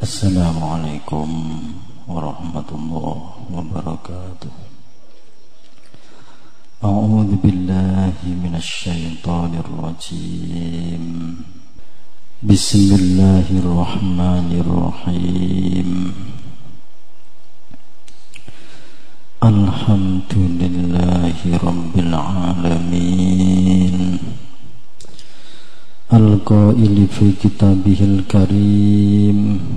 Assalamualaikum warahmatullahi wabarakatuh. A'udzu billahi minasy syaithanir rajim. Bismillahirrahmanirrahim. Alhamdulillahi rabbil alamin. Al-qaili fi kitabihil karim.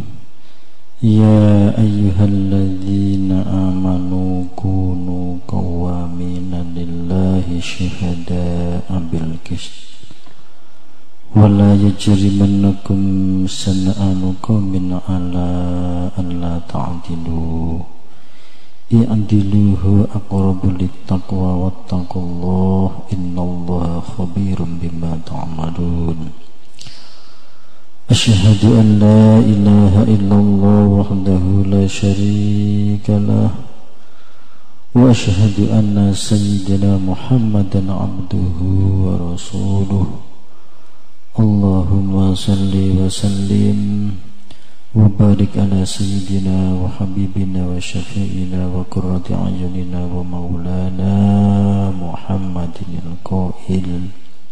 Ya ayyuhalladzina amanu kunu qawwamina lillahi syuhada'a bil qist wa la yajrimannakum sana'anu qaumin ala alla ta'dilu i'diluhu aqrabu littaqwa wattaqullaha innallaha khabirum bima ta'malun. Asyhadu an la ilaha illallah wahdahu la syarika lah wa asyhadu anna sayyidina Muhammadan abduhu wa rasuluh. Allahumma salli wa sallim wa barik ala sayyidina wa habibina wa syafi'ina wa qurrati a'yunina wa maulana Muhammadin al-qail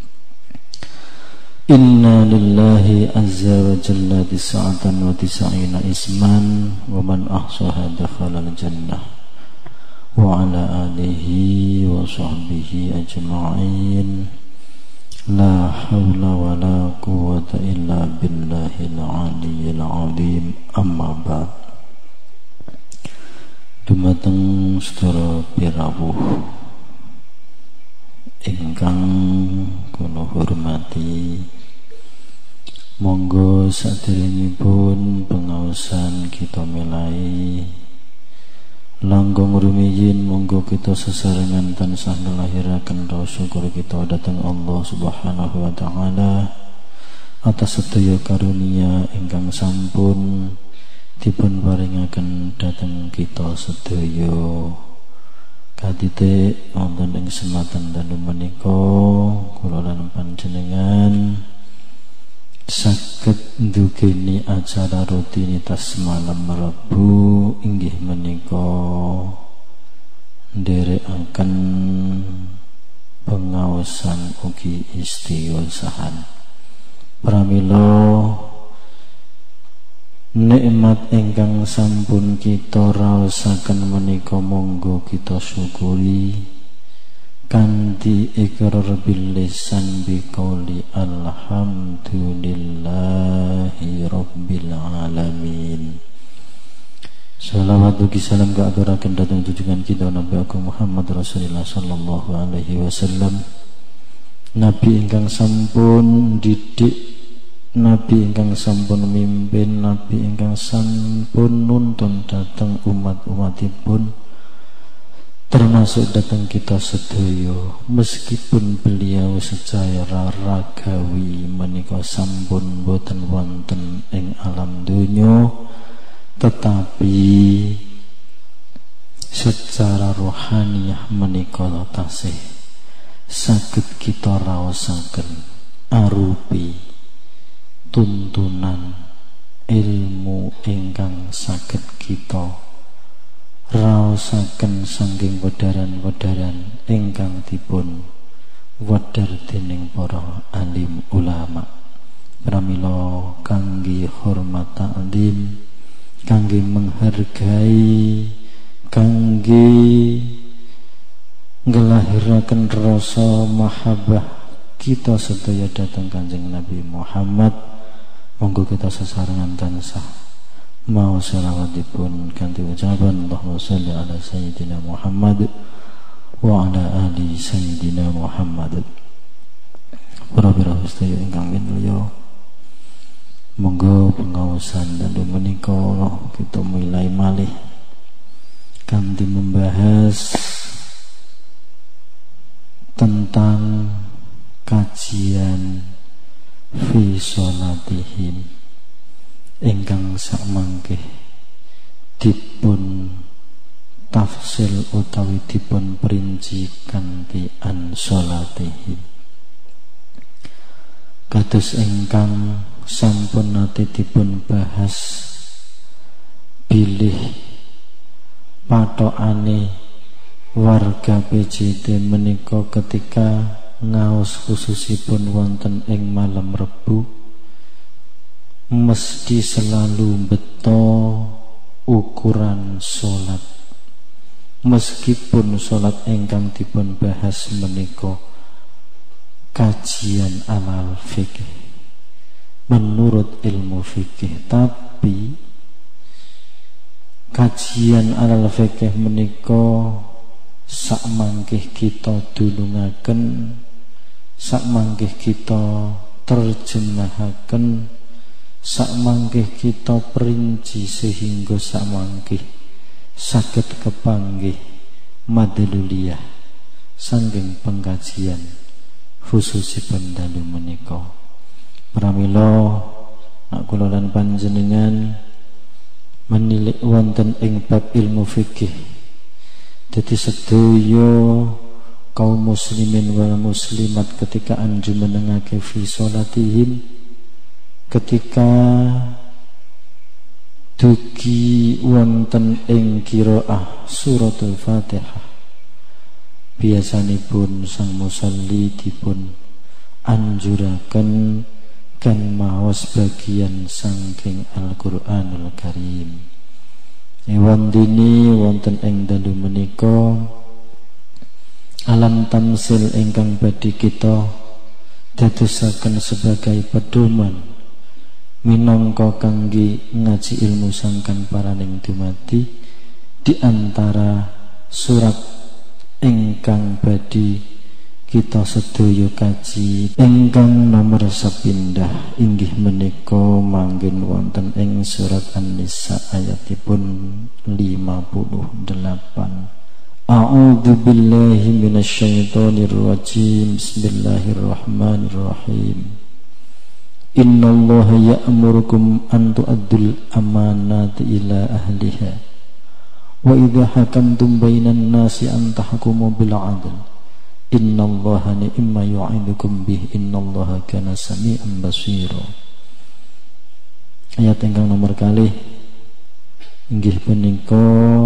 Inna lillahi azza wa jalla tis'atan wa tis'ina isman wa man ahsaha dakhala al-jannah wa ala alihi wa sahbihi ajma'in la hawla wa la quwwata illa billahil aliyyil azim. Amma ba'd. Dumateng sedaya pirawuh ingkang kula hormati, monggo saderengipun pengaosan kita milai langgeng rumiyin, monggo kita sesarengan tansah ngelahiraken rasa syukur kita dhateng Allah Subhanahu wa taala atas sedaya karunia ingkang sampun dipun paringaken dhateng kita sedaya. Kadite wonten ing sematan dalu menika kula lan panjenengan saged ndugeni acara rutinitas malam Rabu inggih menika nderekaken pengaosan ugi istighosaan. Pramila nikmat ingkang sampun kita raosaken menika monggo kita syukuri kanthi ikrar bil lisan biqauli alhamdulillahi rabbil alamin. Salawat ugi salam kaaturaken dhateng junjungan kita Nabi Agung Muhammad Rasulullah sallallahu alaihi wasallam, nabi ingkang sampun didik, nabi ingkang sampun mimpin, nabi ingkang sampun nuntun dhateng umat-umatipun, termasuk dhateng kita sedaya. Meskipun beliau secara ragawi menika sampun boten wonten ing alam donya, tetapi secara rohaniyah menika tasih saged kita raosaken arupi tuntunan ilmu ingkang saged kita raosaken saking wedaran-wedaran ingkang dipun wedhar dening para alim ulama. Pramila kangge hormat ta'zim, kangge menghargai, kangge ngelahiraken rasa mahabbah kita sedaya dhateng Kanjeng Nabi Muhammad, monggo kita sesarengan tansah maos selawatipun kanthi ucapan Allahumma shalli ala sayyidina Muhammad wa ala ali sayyidina Muhammad. Para pirawu sedaya ingkang minulya, monggo pengaosan dalu menika kita mulai malih kanthi membahas tentang kajian fi sholatihim ingkang samangke dipun tafsil utawi dipun perinci kanthi an sholatihim. Kados ingkang sampun nate dipun bahas patokane warga PJT menika ketika ngaos khususipun wonten ing malam Rebu mesti selalu beto ukuran salat meskipun salat ingkang dipun bahas menika kajian alal fikih menurut ilmu fikih, tapi kajian alal fikih menika sak mangkih kita dulungaken, sak mangkih kita terjemahaken, sak mangkih kita perinci sehingga sak mangkih saged kepanggih madluliyah saking pengkajian khususipun dalu menika. Pramila nak kula lan panjenengan menilik wonten ing bab ilmu fikih. Dadi sedaya kaum muslimin wal muslimat ketika anjumenengake fi salatihim, ketika dugi wonten ing qiraah suratul Fatihah, biasanipun sang musalli dipun anjuraken kan maos bagian saking Al-Qur'anul Karim. Ewan dini wonten ing dalu menika alam tamsil ingkang badhe kita dadosaken sebagai pedoman minangka kangge ngaji ilmu sangkan paraning dumadi di antara surat ingkang badhe kita sedaya kaji ingkang nomor sepindah inggih menika manggen wonten ing surat An-Nisa ayatipun 58. A'udzu billahi minasyaitonir rajim. Bismillahirrahmanirrahim. Innallaha ya'murukum an tu'addul amanati ila ahliha wa idza hakamtum bainan nasi an tahkumu bil 'adl. Innallaha ni'ma yu'idukum bih innallaha kana sami'an basira. Ayat ingkang nomor kalih inggih punika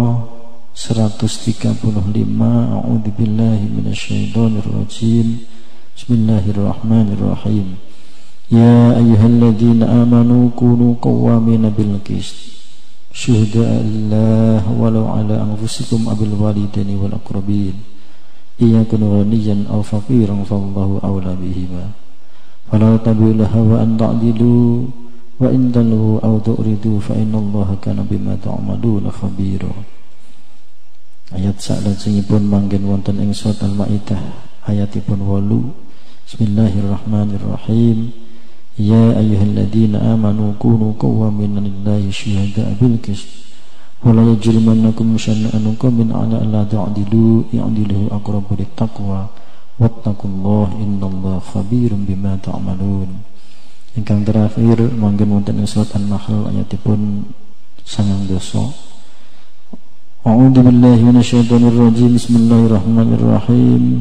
135. A'udzu billahi minasyaitonir rajim. Bismillahirrahmanirrahim. Ya ayyuhalladzina amanu kunu qawwamina bil qist syuhada'a lillah walau ala anfusikum abil walidaini wal aqrabin iya kunu ghaniyan aw faqiran fallahu awla bihima fala tabi'ul hawa an ta'dilu wa in talu aw tu'ridu fa innallaha kana bima ta'maluna khabira. Ayat salajengipun manggen wonten ing surat Al-Maidah ayatipun 8. Bismillahirrahmanirrahim. Ya ayyuhalladzina amanu kunu qawwamina lillahi syuhada'a bil qist wala yajrimannakum syan'anu qaumin 'ala alla ta'dilu i'dilu aqrabu littaqwa wattaqullaha innallaha khabirum bima ta'malun. Ingkang terakhir manggen wonten ing surat An-Nahl ayatipun 19. A'udzu billahi minasyaitonir rajim. Bismillahirrahmanirrahim.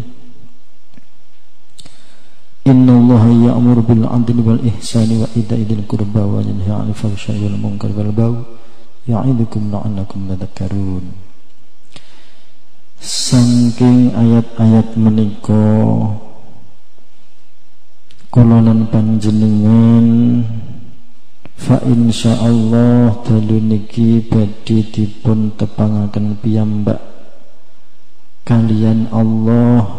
Innallaha ya'muru bil 'adli wal ihsani wa ita'i dzil qurba wa yanha 'anil fahsya'i wal munkari wal baghi ya'idukum la'allakum tadhakkarun. Saking ayat-ayat menika kula lan panjenengan fa insyaallah dalu niki badhe dipun tepangaken piyambak kalian Allah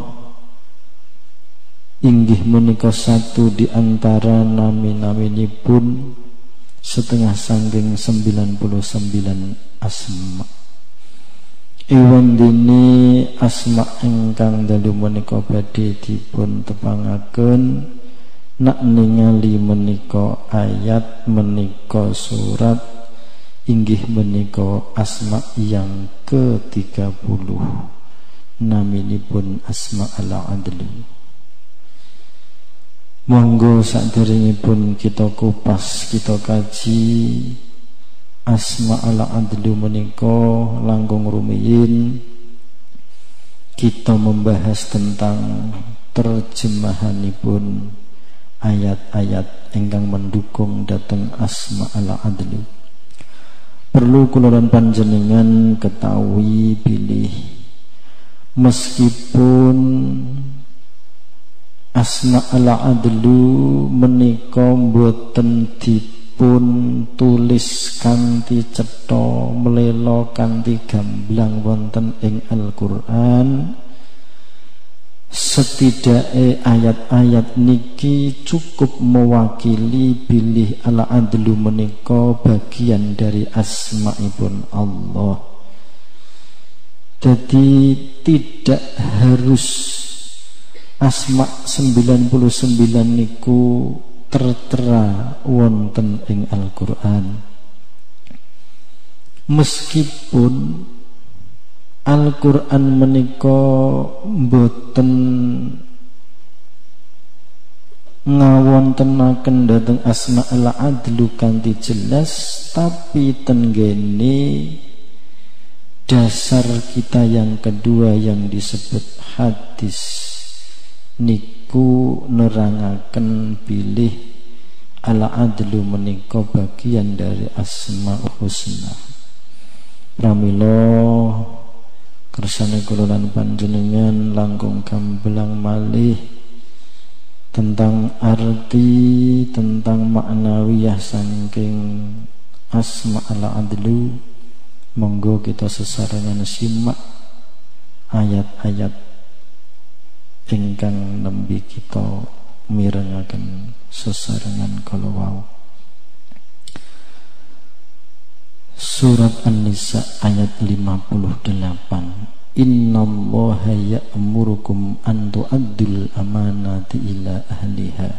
inggih menika satu di antara nami-naminipun setengah sangking 99 asma. Iwan dini asma ingkang dalu menika badhe dipun tepangaken nak ningali menika ayat menika surat inggih menika asma yang ke-30 naminipun asma al-adli. Monggo saderengipun kita kupas kita kaji asma al-adlu menika langkung rumiyin kita membahas tentang terjemahanipun ayat-ayat ingkang mendukung dhateng asma al-adlu. perlu kula lan panjenengan ketahui bilih meskipun asma al-adlu menika boten dipun tulis kanthi cetha mlela kanthi gamblang wonten ing Al-Qur'an, setidake ayat-ayat niki cukup mewakili bilih al-adlu menika bagian dari asmaipun Allah. Jadi tidak harus asma 99 niku tertera wonten ing Al-Qur'an. Meskipun Al-Qur'an menika boten ngawontenaken dhateng asma al-adlu kanthi jelas, tapi tenggene dasar kita yang kedua yang disebut hadis niku nerangaken bilih al-adlu menika bagian dari asmaul husna. Pramila kersane kula lan panjenengan langkung gamblang malih tentang arti, tentang maknawiyah saking asma al-adlu. Monggo kita sesarengan simak ayat-ayat ingkang nembe kita mirengaken sesarengan kala wau. Surat An-Nisa ayat 58. Innallaha ya'murukum an tu'addul amanati ila ahliha.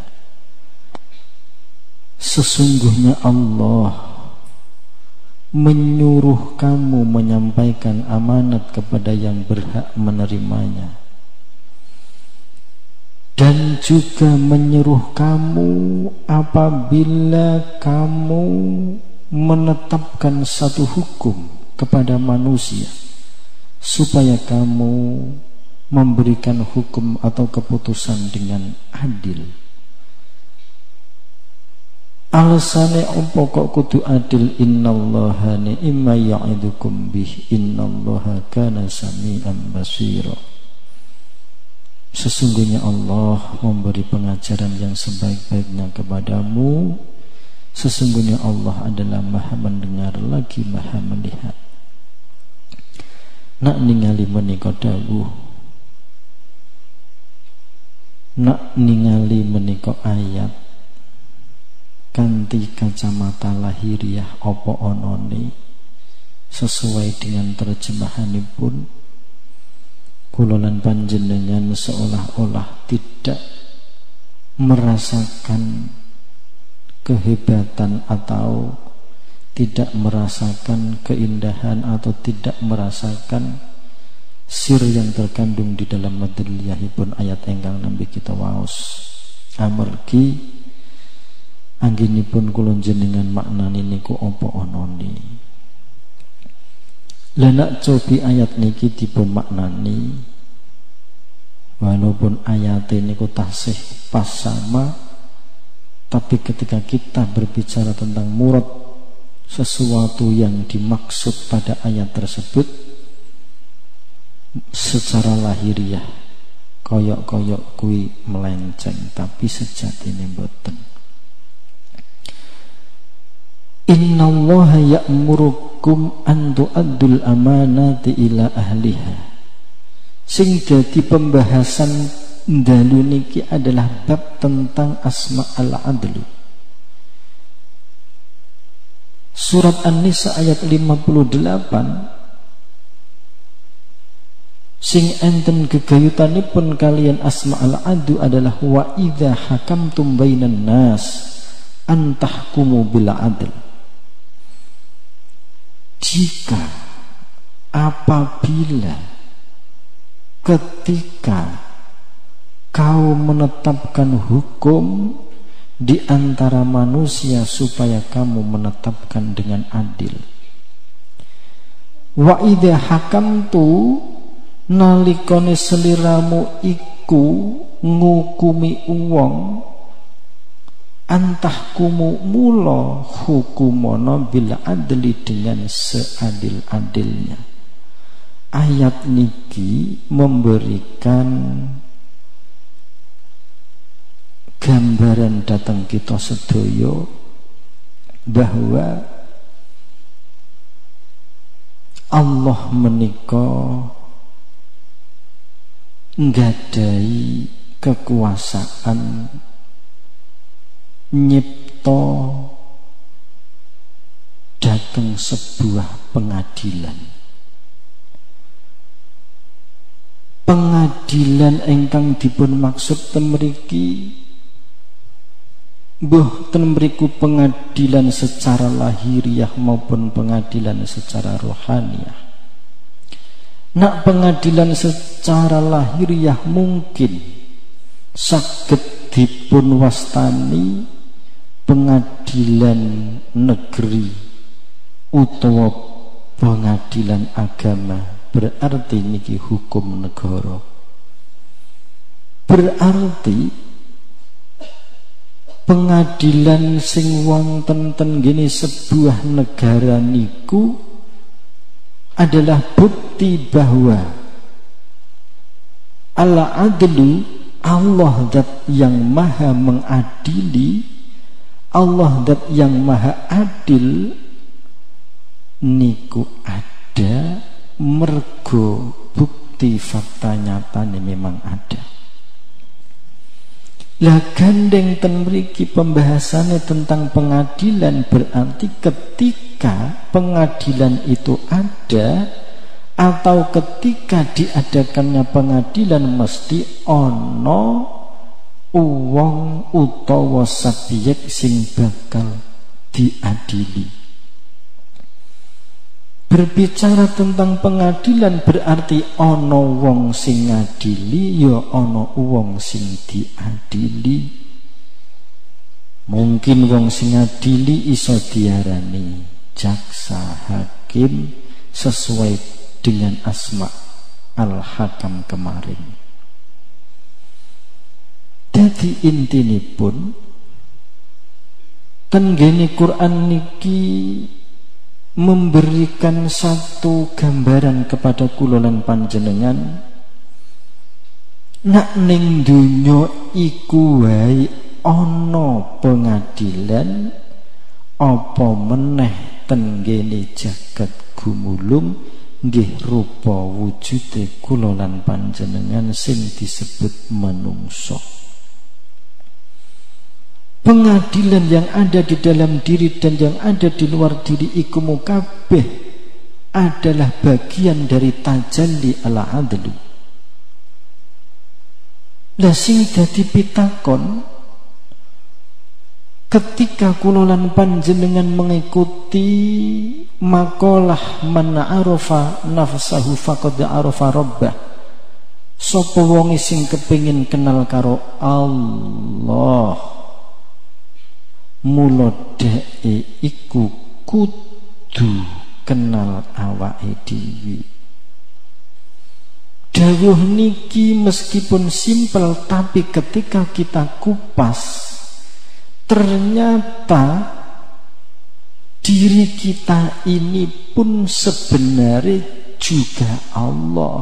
Sesungguhnya Allah menyuruh kamu menyampaikan amanat kepada yang berhak menerimanya, dan juga menyuruh kamu apabila kamu menetapkan satu hukum kepada manusia supaya kamu memberikan hukum atau keputusan dengan adil. Alasane opo kok kudu adil? Innallaha ni'ma ya'idukum bih innallaha kana sami'an basira. Sesungguhnya Allah memberi pengajaran yang sebaik-baiknya kepadamu. Sesungguhnya Allah adalah Maha mendengar lagi Maha melihat. Nak ningali menika dawuh, nak ningali menika ayat kanthi kacamata lahiriah apa onone sesuai dengan terjemahanipun, kula lan panjenengan seolah-olah tidak merasakan kehebatan atau tidak merasakan keindahan atau tidak merasakan sir yang terkandung di dalam madriyahipun ayat ingkang nembe kita waos. Amargi anggenipun kula jenengan maknani niku apa onone. Lah nek cobi ayat niki dipun maknani, walaupun ayat niku tasih pas sama, tapi ketika kita berbicara tentang murad sesuatu yang dimaksud pada ayat tersebut secara lahiriah koyok-koyok kui melenceng, tapi sejatine mboten. Innallaha ya'murukum an tu'addul amanati ila ahliha. Sing dadi pembahasan dalu niki adalah bab tentang asma al-adlu. Surat An-Nisa ayat 58 sing enten gegayutanipun kalian asma al-adlu adalah wa idza hakamtum bainan nas an tahkumu bil adl. Jika apabila ketika kau menetapkan hukum di antara manusia supaya kamu menetapkan dengan adil. Wa idza hakamtu nalikane seliramu iku ngukumi wong antahkumu mula hukumono bil adli dengan seadil-adilnya. Ayat niki memberikan gambaran datang kita sedaya bahwa Allah menika nggadai kekuasaan nyipta dateng sebuah pengadilan. Pengadilan ingkang dipun maksud temriki mbuh ten mriku pengadilan secara lahiriah maupun pengadilan secara rohaniah. Nak pengadilan secara lahiriah mungkin saged dipun wastani pengadilan negeri utawa pengadilan agama, berarti niki hukum negara. Berarti pengadilan sing wonten ten gene sebuah negara niku adalah bukti bahwa al-adlu, Allah zat yang maha mengadili, Allah zat yang maha adil niku ada mergo bukti fakta nyata memang ada. Lah gandeng ten mriki pembahasannya tentang pengadilan, berarti ketika pengadilan itu ada atau ketika diadakannya pengadilan mesti ono uwong utawa subjek sing bakal diadili. Berbicara tentang pengadilan berarti ono wong sing ngadili, ya ono wong sing diadili. Mungkin wong sing ngadili iso diarani jaksa, hakim sesuai dengan asma al-hakam kemarin. Dadi intinipun tenggene Quran niki memberikan satu gambaran kepada kula lan panjenengan, nak ning donya iku wae ana pengadilan, apa meneh tenggene jagat gumulung nggih rupa wujude kula lan panjenengan sing disebut manungsa. Pengadilan yang ada di dalam diri dan yang ada di luar diri iku kabeh adalah bagian dari tajalli al-adlu. Lah sing dadi pitakon ketika kula lan panjenengan mengikuti makalah man arafa nafsahu faqad arafa rabbah. Sapa wong sing kepengin kenal karo Allah, mula dheke iku kudu kenal awake dhewe. Dawuh niki meskipun simpel, tapi ketika kita kupas ternyata diri kita ini pun sebenarnya juga Allah.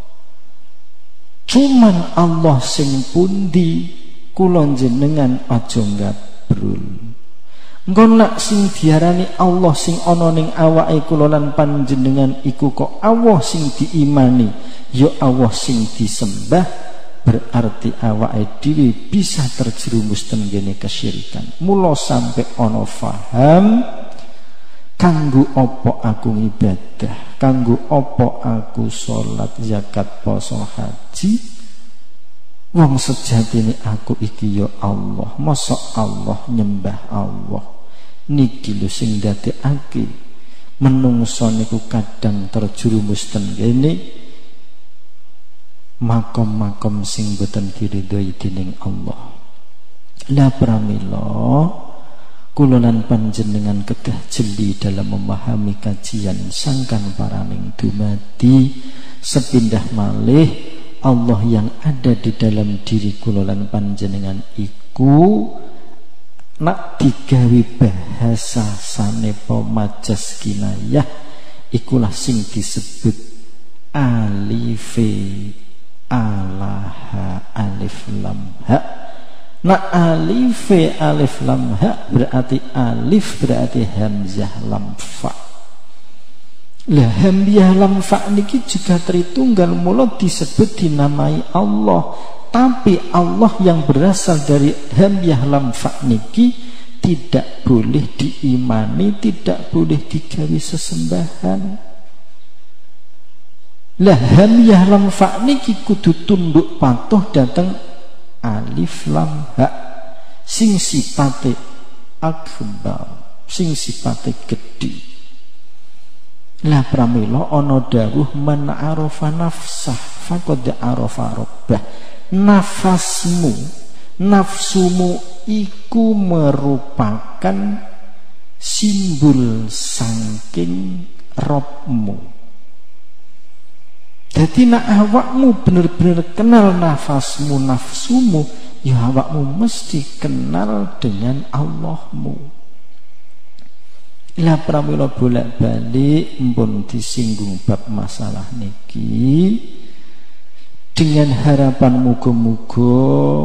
Cuman Allah sing pundi kula jenengan aja ngabrul. Engko nak sing diarani Allah sing ana ning awake kula lan panjenengan iku kok Allah sing diimani, ya Allah sing disembah, berarti awake dhewe bisa terjerumus tenggene kesyirikan. Mula sampai ana faham kanggo apa aku ibadah, kanggo apa aku salat, zakat, poso, haji. Wong sejatine aku iki ya Allah, masa Allah nyembah Allah. Niki lho sing ndadekake menungso niku kadang terjerumus tenggene makom-makom sing boten diridhoi dening Allah. La pramila kula lan panjenengan kedah jeli dalam memahami kajian sangkan paraning dumadi sepindah malih Allah yang ada di dalam diri kula lan panjenengan iku nak digawe bahasa sanepa majas kinayah ikulah sing disebut alife alaha alif lam ha. Nak alife alif lam ha berarti alif berarti hamzah lam fa. Lah hamzah lam fa niki juga tritunggal mula disebut dinamai Allah. Tapi Allah yang berasal dari hamzah lam fa niki tidak boleh diimani, tidak boleh digawe sesembahan. Lah hamzah lam fa niki kudu tunduk patuh dateng alif lam ha sing sifate akbar, sing sifate gedhe. Lah pramila ana dawuh man arafa nafsah faqad arafa rabbah. Nafsumu iku merupakan simbol saking Rabbmu. Jadi nak awakmu bener-bener kenal nafsumu, ya awakmu mesti kenal dengan Allahmu. Lah pramila bolak-balik mpun disinggung bab masalah niki dengan harapan muga-muga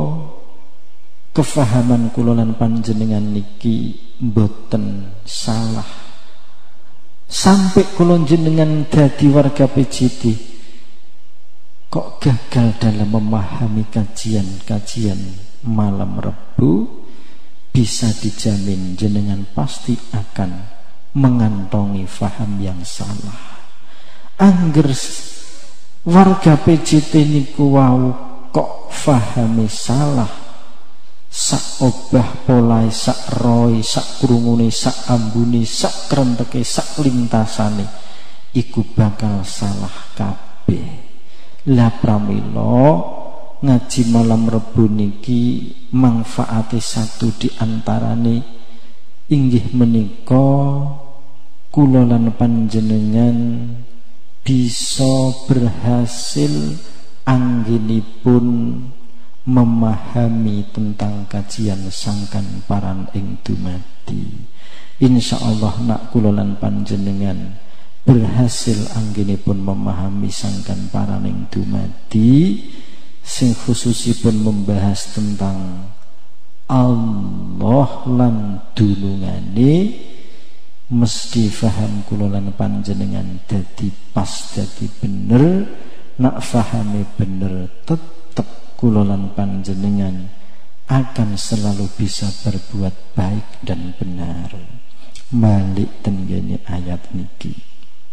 kefahaman kula lan panjenengan niki mboten salah. Sampai kula jenengan dadi warga PJD kok gagal dalam memahami kajian-kajian malam Rebu, bisa dijamin jenengan pasti akan mengantongi faham yang salah. Angger warga PJT niku wau kok fahami salah, sak obah polai, sak roy, sak krungune, sak ambune, sak krenteke, sak lintasane iku bakal salah kabeh. Lah pramila ngaji malam Rebu niki manfaate satu di antarane inggih menika kula lan panjenengan bisa berhasil anggenipun memahami tentang kajian sangkan paran ing dumadi. Insyaallah nak kula lan panjenengan berhasil anggenipun memahami sangkan paran ing dumadi sing khususipun membahas tentang Allah lan dunungane, mesti faham kula lan panjenengan dadi pas, dadi bener. Nak fahame bener tetep kula lan panjenengan akan selalu bisa berbuat baik dan benar. Balik tenggene ayat niki.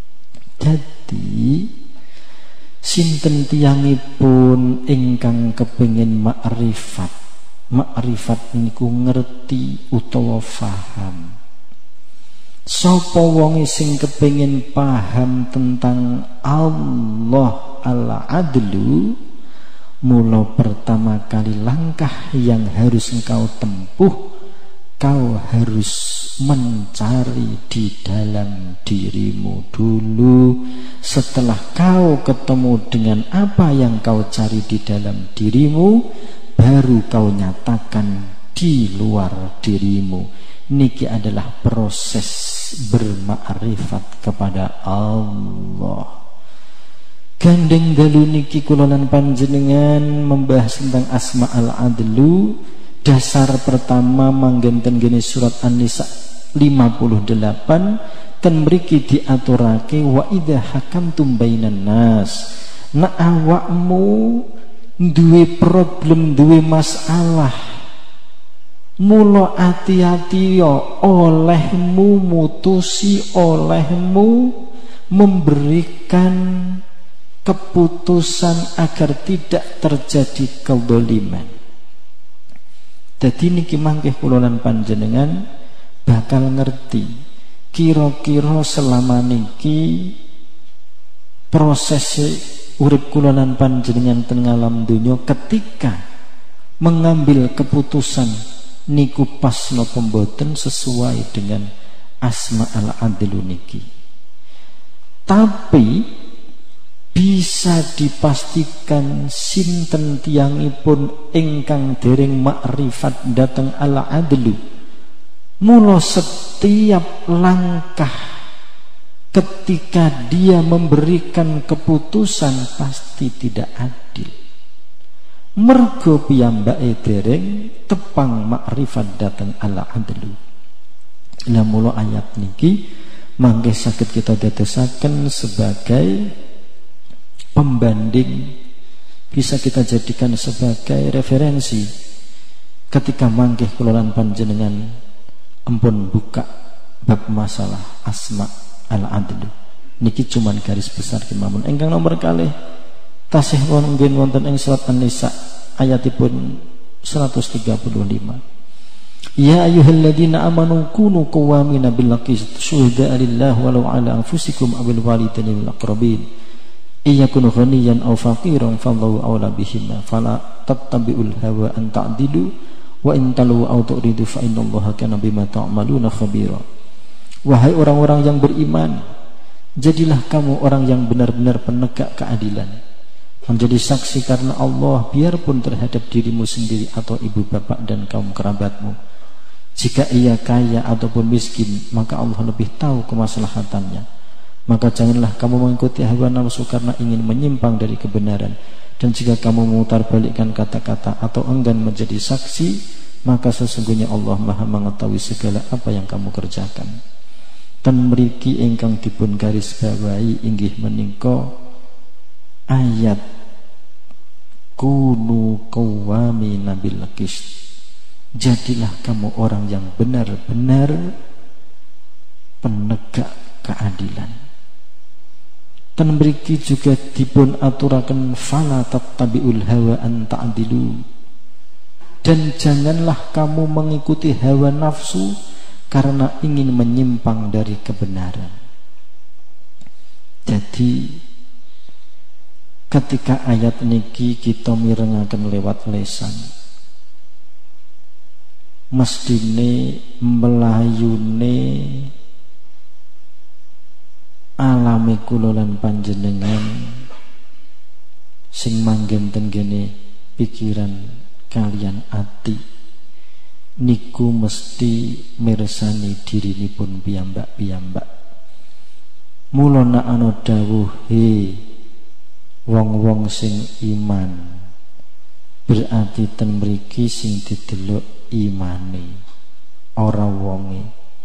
Jadi sinten tiyangipun ingkang kepengin makrifat. Makrifat niku ngerti utawa faham. Sapa wonge sing kepengin paham tentang Allah al-adlu, mula pertama kali langkah yang harus engkau tempuh, kau harus mencari di dalam dirimu dulu. Setelah kau ketemu dengan apa yang kau cari di dalam dirimu, baru kau nyatakan di luar dirimu. Niki adalah proses bermakrifat kepada Allah. Gandeng dalu niki kula lan panjenengan membahas tentang asma al-adlu. Dasar pertama manggenten gene surat An-Nisa 58 ten mriki diaturake wa idza hakamtum bainan nas. Nek awakmu duwe problem, duwe masalah, mula hati-hati ya, olehmu mutusi, olehmu memberikan keputusan agar tidak terjadi kedzaliman. Dadi niki mangke kula lan panjenengan bakal ngerti kira-kira selama niki proses urip kula lan panjenengan teng alam donya ketika mengambil keputusan niku pas napa mboten sesuai dengan asma al-adlu niki. Tapi bisa dipastikan sinten tiyangipun ingkang dereng makrifat dhateng al-adlu, Mula setiap langkah ketika dia memberikan keputusan pasti tidak adil. Mergo piyambake dereng tepang makrifat dateng ala adlu. Lah mula ayat niki mangke saged kita dadosaken sebagai pembanding, bisa kita jadikan sebagai referensi ketika mangke kula lan panjenengan ampun buka bab masalah asma al adlu. Niki cuman garis besar kemawon. Ingkang nomor kalih tasih wonten ing surat An-Nisa ayatipun 135. Ya ayyuhalladzina amanu kunu qawwamina bil qist syuhada'a lillahi walau ala anfusikum awil walidaini wal aqrabin iyakunu ghaniyan aw faqiran fallahu awla bihima fala tattabi'ul hawa an ta'dilu wa in talu aw tu'ridu fa innallaha kana bima ta'maluna khabira. Wahai orang-orang yang beriman, jadilah kamu orang yang benar-benar penegak keadilan, menjadi saksi karena Allah biarpun terhadap dirimu sendiri atau ibu bapak dan kaum kerabatmu. Jika ia kaya ataupun miskin, maka Allah lebih tahu kemaslahatannya. Maka janganlah kamu mengikuti hawa nafsu karena ingin menyimpang dari kebenaran. Dan jika kamu memutarbalikkan kata-kata atau enggan menjadi saksi, maka sesungguhnya Allah Maha mengetahui segala apa yang kamu kerjakan. Dan mriki ingkang dipun garis bawahi inggih menika ayat kunu qawwamina bil qist. Jadilah kamu orang yang benar-benar penegak keadilan. Dan mriki juga dipun aturaken fala tattabi'ul hawa an ta'dilu. Dan janganlah kamu mengikuti hawa nafsu karena ingin menyimpang dari kebenaran. Jadi ketika ayat niki kita mirengaken lewat lesan, mestine melayune alami kula lan panjenengan sing manggen tenggene pikiran kalian ati niku mesti mirsani dirinipun piyambak-piyambak. Mula nak ana dawuh wong-wong sing iman, berarti ten mriki sing didelok imane ora wonge.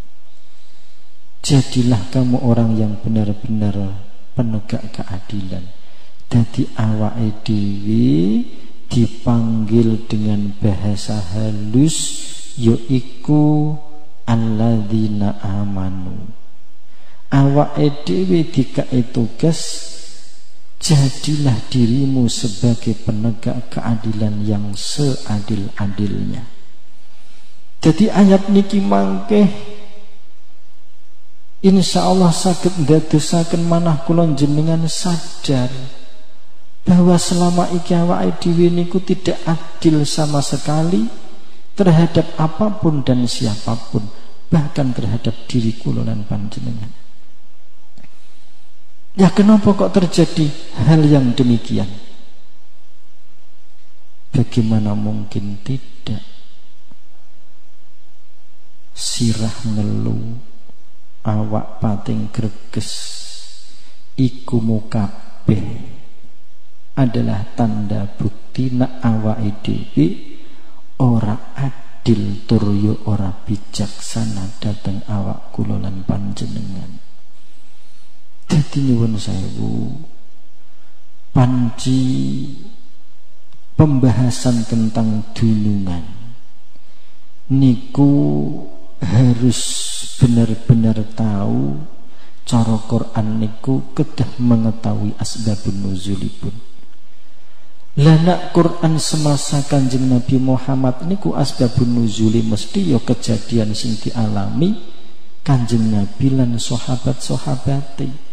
Jadilah kamu orang yang benar-benar penegak keadilan. Dadi awake dhewe dipanggil dengan bahasa halus yaiku alladzina amanu. Awake dhewe dikai tugas, jadilah dirimu sebagai penegak keadilan yang seadil-adilnya. Jadi ayat niki mangke insyaallah saged ndadosaken manah kula jenengan sadar bahwa selama iki awake dhewe niku tidak adil sama sekali terhadap apapun dan siapapun, bahkan terhadap diri kula lan panjenengan. Ya kenapa kok terjadi hal yang demikian? Bagaimana mungkin tidak? Sirah ngeluh, awak pating greges, iku kabeh adalah tanda bukti nek awake dhewe ora adil tur yo ora bijaksana dhateng awak kula lan panjenengan. Dadi nyuwun sewu, panci pembahasan tentang dunungan niku harus benar-benar tahu cara Quran niku kedah mengetahui asbabun nuzulipun. Lah nak Quran semasa Kanjeng Nabi Muhammad niku asbabun nuzuli mesti ya kejadian sing dialami Kanjeng Nabi lan sahabat-sahabate.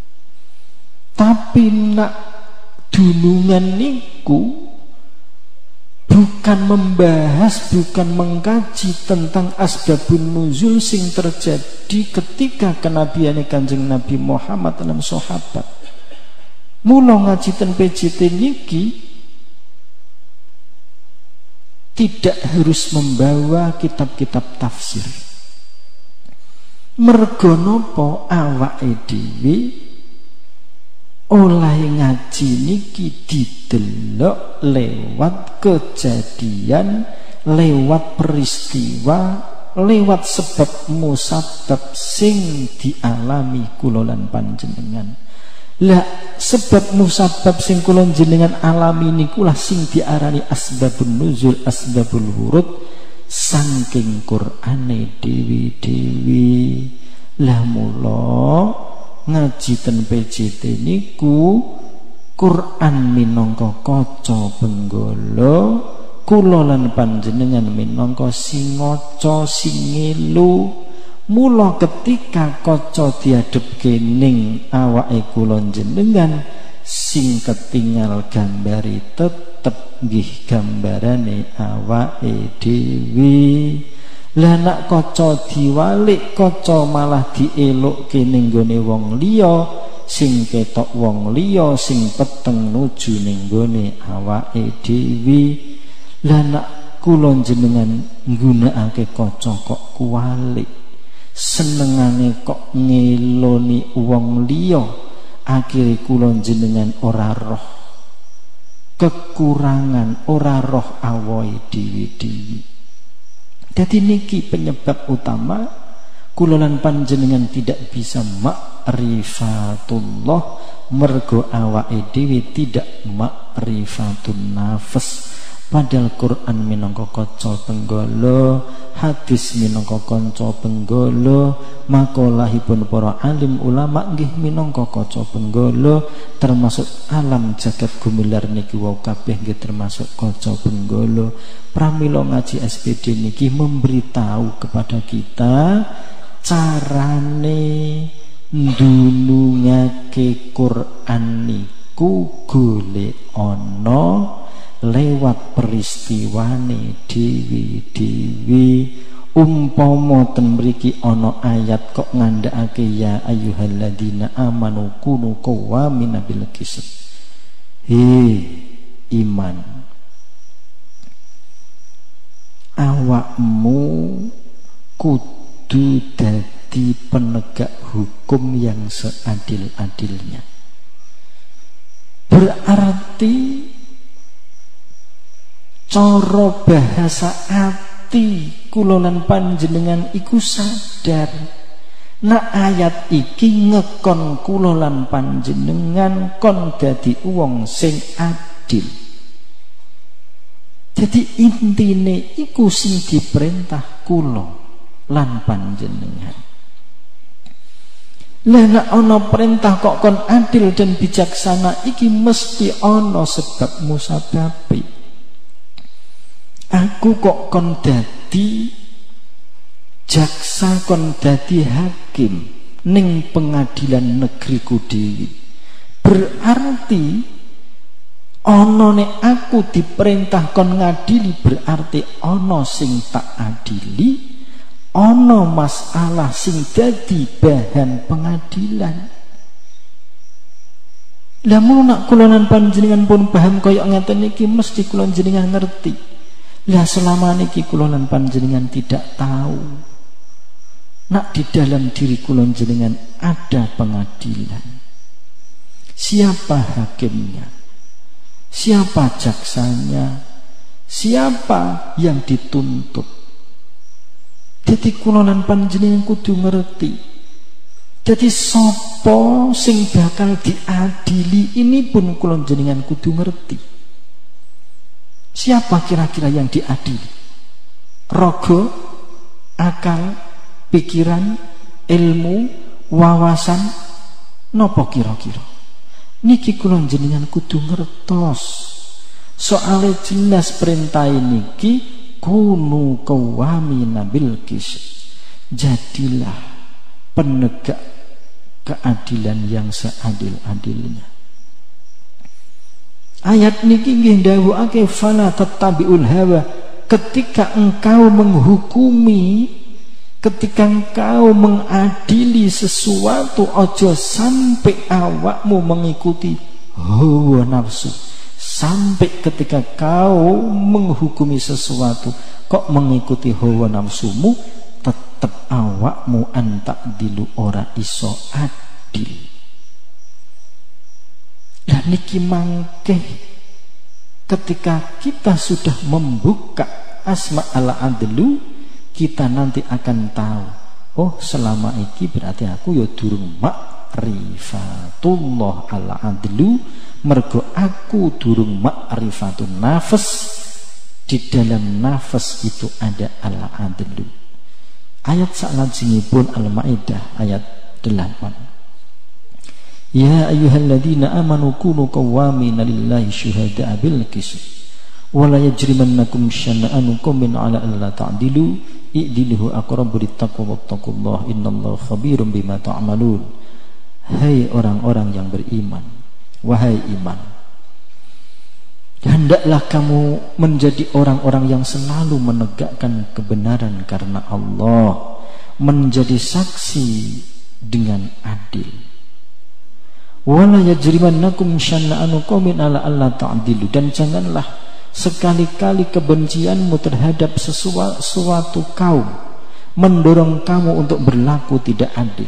Tapi nak dunungan niku bukan membahas, bukan mengkaji tentang asbabun nuzul sing terjadi ketika kenabiane Kanjeng Nabi Muhammad lan sahabat. Mula ngaji ten PJT niki tidak harus membawa kitab-kitab tafsir. Mergo napa awake dhewe oleh ngaji niki didelok lewat kejadian, lewat peristiwa, lewat sebab musabab sing dialami kula lan panjenengan. Lah sebab musabab sing kula jenengan alami niku lah sing diarani asbabun nuzul, asbabul wurud saking Qur'ane dewi-dewi. Lah mula ngaji ten PJT niku Quran minangka kaca benggala, kula lan panjenengan minangka sing ngaca sing ngelu. Mula ketika kaca diadhepke ning awake kula jenengan, sing ketinggal gambari tetep nggih gambarane awake dhewe. Lah nek kaca diwalik, kaca malah dielokke ning gone wong liya, sing ketok wong liya, sing peteng nuju ning gone awake dhewe. Lah nek kula jenengan nggunakake kaca kok kuwalik, senengane kok ngeloni wong liya, akhire kula jenengan ora roh kekurangan, ora roh awake dhewe-dhewe. Jadi niki penyebab utama kula lan panjenengan tidak bisa ma'rifatullah, mergo awake dhewe tidak ma'rifatun nafs. Padahal Quran minangka kaca benggala, hadis minangka kaca benggala, makalahipun para alim ulama nggih minangka kaca benggala, termasuk alam jagat gumilar niki wau kabeh nggih termasuk kaca benggala. Pramila ngaji SPD niki memberitahu kepada kita carane ndunungake Quran niku golek ana lewat peristiwane dewi-dewi. Umpama ten mriki ana ayat kok ngandhakake ya ayyuhalladzina amanu kunu qawwamina bil qist. Iman, awakmu kudu dadi penegak hukum yang seadil-adilnya. Berarti cara bahasa ati kula lan panjenengan iku sadar nek ayat iki ngekon kula lan panjenengan kon dadi wong sing adil. Jadi intine iku sing diperintah kula lan panjenengan. Lah nek ana perintah kok kon adil dan bijaksana, iki mesti ana sebab musababe. Aku kok kon dadi jaksa, kon dadi hakim ning pengadilan negeriku dhewe. Berarti ana nek aku diperintah kon ngadili, berarti ana sing tak adili, ana masalah sing dadi bahan pengadilan. Lah mun nak kula lan panjenengan pun paham kaya ngeten iki, mesti kula jenengan ngerti. Lah selama niki kula lan panjenengan tidak tahu nak di dalam diri kula jenengan ada pengadilan. Siapa hakimnya? Siapa jaksanya? Siapa yang dituntut? Jadi kula lan panjenengan kudu ngerti. Jadi sapa sing bakal diadili ini pun kula jenengan kudu ngerti. Siapa kira-kira yang diadili? Rogo, akal, pikiran, ilmu, wawasan, nopo kira-kira? Niki kula jenengan kudu ngertos. Soale jelas perintah niki kunu qawwamina bil qist. Jadilah penegak keadilan yang seadil-adilnya. Ayat niki nggih ndawuhake fala tattabiul hawa. Ketika engkau menghukumi, ketika engkau mengadili sesuatu, ojo sampai awakmu mengikuti hawa nafsu. Sampai ketika kau menghukumi sesuatu kok mengikuti hawa nafsumu, tetep awakmu antak dilu ora iso adil. Dan niki mangke ketika kita sudah membuka asma al-adlu, kita nanti akan tahu, oh selama iki berarti aku ya durung ma'rifatullah al-adlu, mergo aku durung ma'rifatun nafas. Di dalam nafas itu ada al-adlu. Ayat salajengipun Al-Maidah ayat 8. Ya ayyuhalladzina amanu kunu qawwamina lillahi syuhada'a bil qist wa la yajrimannakum syana'anu qaumin 'ala alla ta'dilu i'dilu aqrabu littaqwa wattaqullaha innallaha khabirum bima ta'malun. Hai orang-orang yang beriman, wahai iman, hendaklah kamu menjadi orang-orang yang selalu menegakkan kebenaran karena Allah, menjadi saksi dengan adil. Wala yajrimannakum syana'anu qaumin 'ala alla ta'dilu, dan janganlah sekali-kali kebencianmu terhadap suatu kaum mendorong kamu untuk berlaku tidak adil.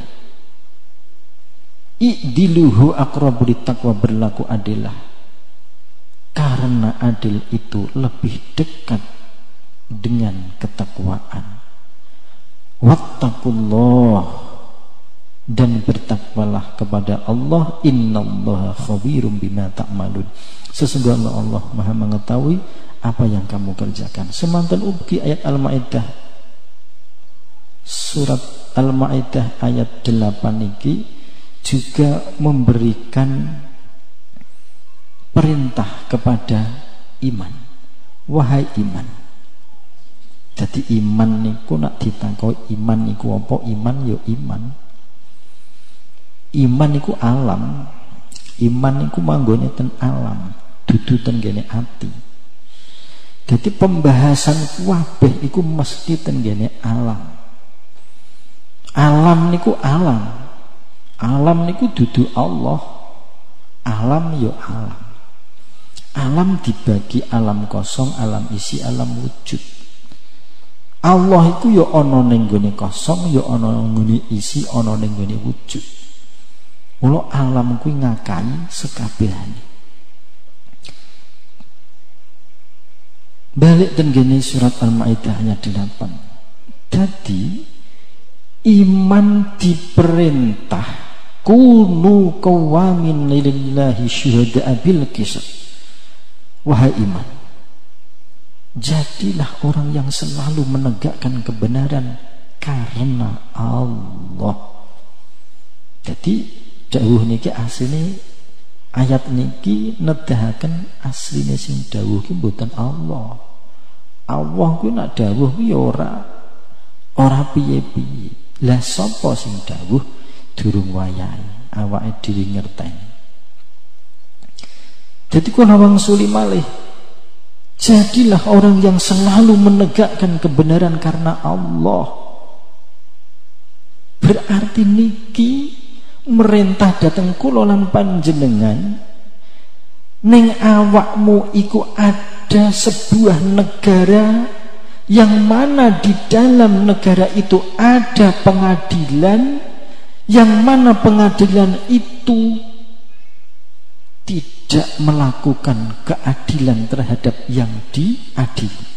I'diluhu aqrabu littaqwa, berlaku adillah, karena adil itu lebih dekat dengan ketakwaan. Wattaqullah, dan bertakwalah kepada Allah. Innallaha khabirum bima ta'malun, sesungguhnya Allah Maha mengetahui apa yang kamu kerjakan. Semanten ugi ayat Al-Maidah, surat Al-Maidah ayat 8 iki juga memberikan perintah kepada iman. Wahai iman. Jadi iman niku nak ditakoi iman niku apa? Iman yo iman. Iman niku alam. Iman niku manggone ten alam, dudu ten gene ati. Jadi pembahasan kabeh iku mesti ten gene alam. Alam niku alam. Alam niku dudu Allah. Alam yo alam. Alam dibagi alam kosong, alam isi, alam wujud. Allah iku ya ana ning gone kosong, ya ana nggone isi, ana ning gone wujud. Mula alam kuwi ngakai sekabehane. Balik ten gene surat Al-Maidah ayat 8. Dadi iman diperintah kunu qawamin lillahi syuhada'a bil qist. Wahai iman, jadilah orang yang selalu menegakkan kebenaran karena Allah. Jadi dawuh niki asline ayat niki nedahaken asline sing dawuh ki mboten Allah. Allah kuwi nak dawuh kuwi ora piye-piye. Lah sapa sing dawuh durung wayahe, awake dhewe ngerteni. Jadi kula wangsuli malih, jadilah orang yang selalu menegakkan kebenaran karena Allah. Berarti niki merintah dateng kula lan panjenengan, ning awakmu iku ada sebuah negara yang mana di dalam negara itu ada pengadilan, yang mana pengadilan itu tidak melakukan keadilan terhadap yang diadili.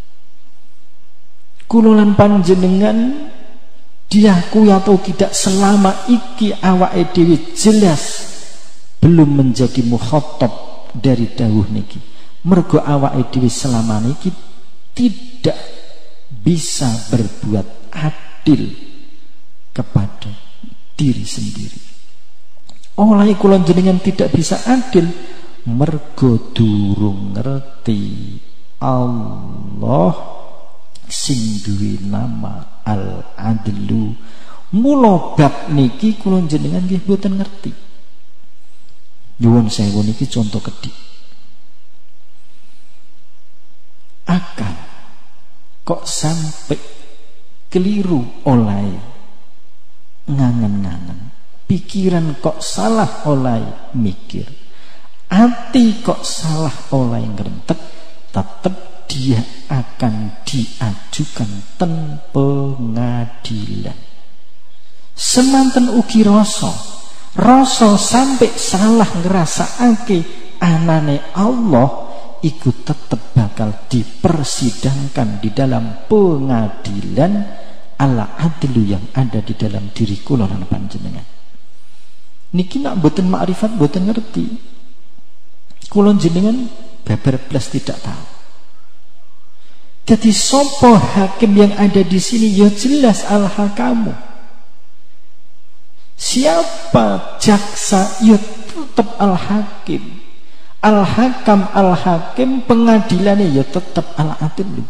Kula lan panjenengan diakui atau tidak, selama iki awake dhewe jelas belum menjadi mukhatab dari dawuh niki. Mergo awake dhewe selama niki tidak bisa berbuat adil kepada diri sendiri. Oleh kula jenengan tidak bisa adil mergo durung ngerti Allah sing duwe nama Al-Adlu. Mula bab niki kula jenengan nggih mboten ngerti. Nyuwun sewu niki contoh kedik. Akal kok sampai keliru oleh ngangen-ngangen, pikiran kok salah oleh mikir, hati kok salah oleh ngrentek, tetep dia akan diajukan ten pengadilan. Semanten ugi rasa sampai salah ngrasakake anane Allah iku tetep bakal dipersidangkan di dalam pengadilan ala adlu yang ada di dalam diri kula lan panjenengan. Niki nak boten makrifat boten ngerti. Kula jenengan babar blas tidak tahu. Jadi sopo hakim yang ada di sini ya jelas al-hakamu. Siapa jaksa ya tetap al-hakim. Al-hakam al-hakim pengadilannya ya tetap al-adil.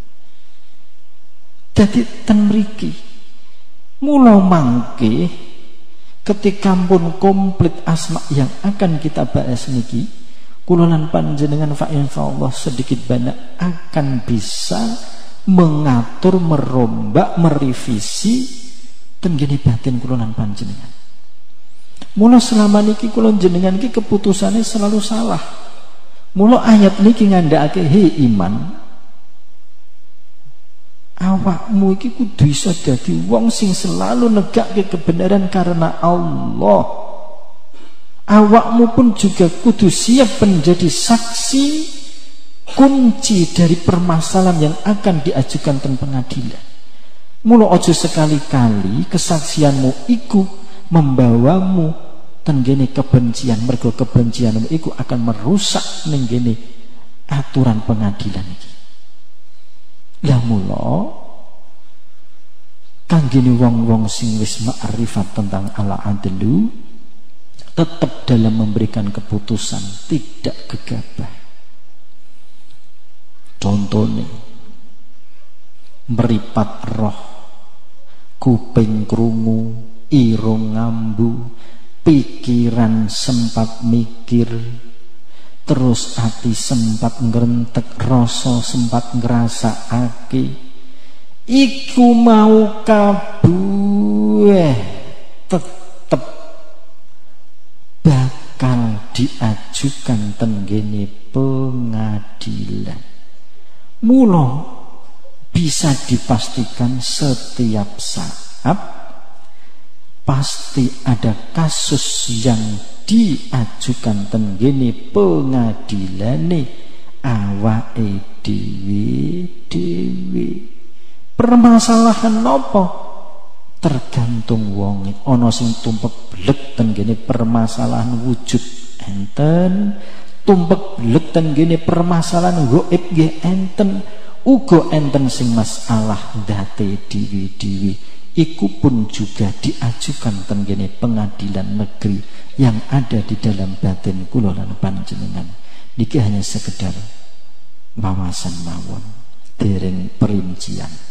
Jadi ten mriki mula mangke ketika pun komplit asma yang akan kita bahas niki kula lan panjenengan fa insyaallah sedikit banyak akan bisa mengatur, merombak, merevisi tenggene batin kula lan panjenengan. Mula selama niki kula jenengan ki keputusannya selalu salah. Mula ayat niki ngandhakake he iman, awakmu iki kudu iso dadi wong sing selalu negake kebenaran karena Allah. Awakmu pun juga kudu siap menjadi saksi kunci dari permasalahan yang akan diajukan ten pengadilan. Mula ojo sekali-kali kesaksianmu iku membawamu tenggene kebencian, mergo kebencianmu iku akan merusak nenggene aturan pengadilan iki. Lah mula kanggene wong-wong sing wis ma'rifat tentang al-adlu tetap dalam memberikan keputusan tidak gegabah. Contohnya meripat roh, kuping krungu, irung ngambu, pikiran sempat mikir, terus hati sempat ngrentek, rasa sempat ngrasakake, iku mau kabeh tetep bakal diajukan tenggene pengadilan. Mula bisa dipastikan setiap saat pasti ada kasus yang diajukan tenggene pengadilane awake dhewe. Permasalahan nopo? Tergantung wonge. Ana sing tumpek blek tenggene permasalahan wujud enten, tumpek blek tenggene permasalahan gaib nggih enten, uga enten sing masalah date dhewe-dhewe. Iku pun juga diajukan tenggene pengadilan negeri yang ada di dalam batin kula lan panjenengan. Niki hanya sekedar wawasan mawon, dereng perincian.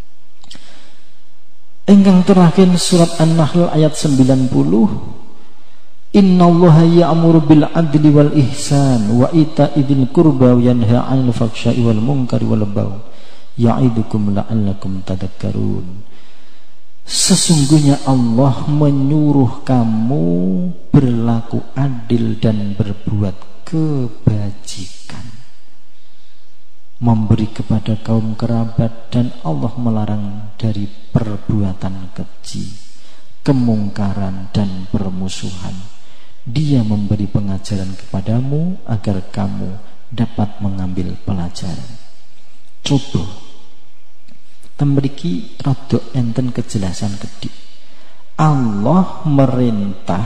Ingkang terakhir surat An-Nahl ayat 90. Innallaha ya'muru bil adli wal ihsan wa ita'i dzil qurba wa yanha 'anil fahsya'i wal munkari wal baghi ya'idukum la'allakum tadhakkarun. Sesungguhnya Allah menyuruh kamu berlaku adil dan berbuat kebajikan, memberi kepada kaum kerabat, dan Allah melarang dari perbuatan keji, kemungkaran dan permusuhan. Dia memberi pengajaran kepadamu agar kamu dapat mengambil pelajaran. Coba temriki rada enten kejelasan kedhi. Allah merintah.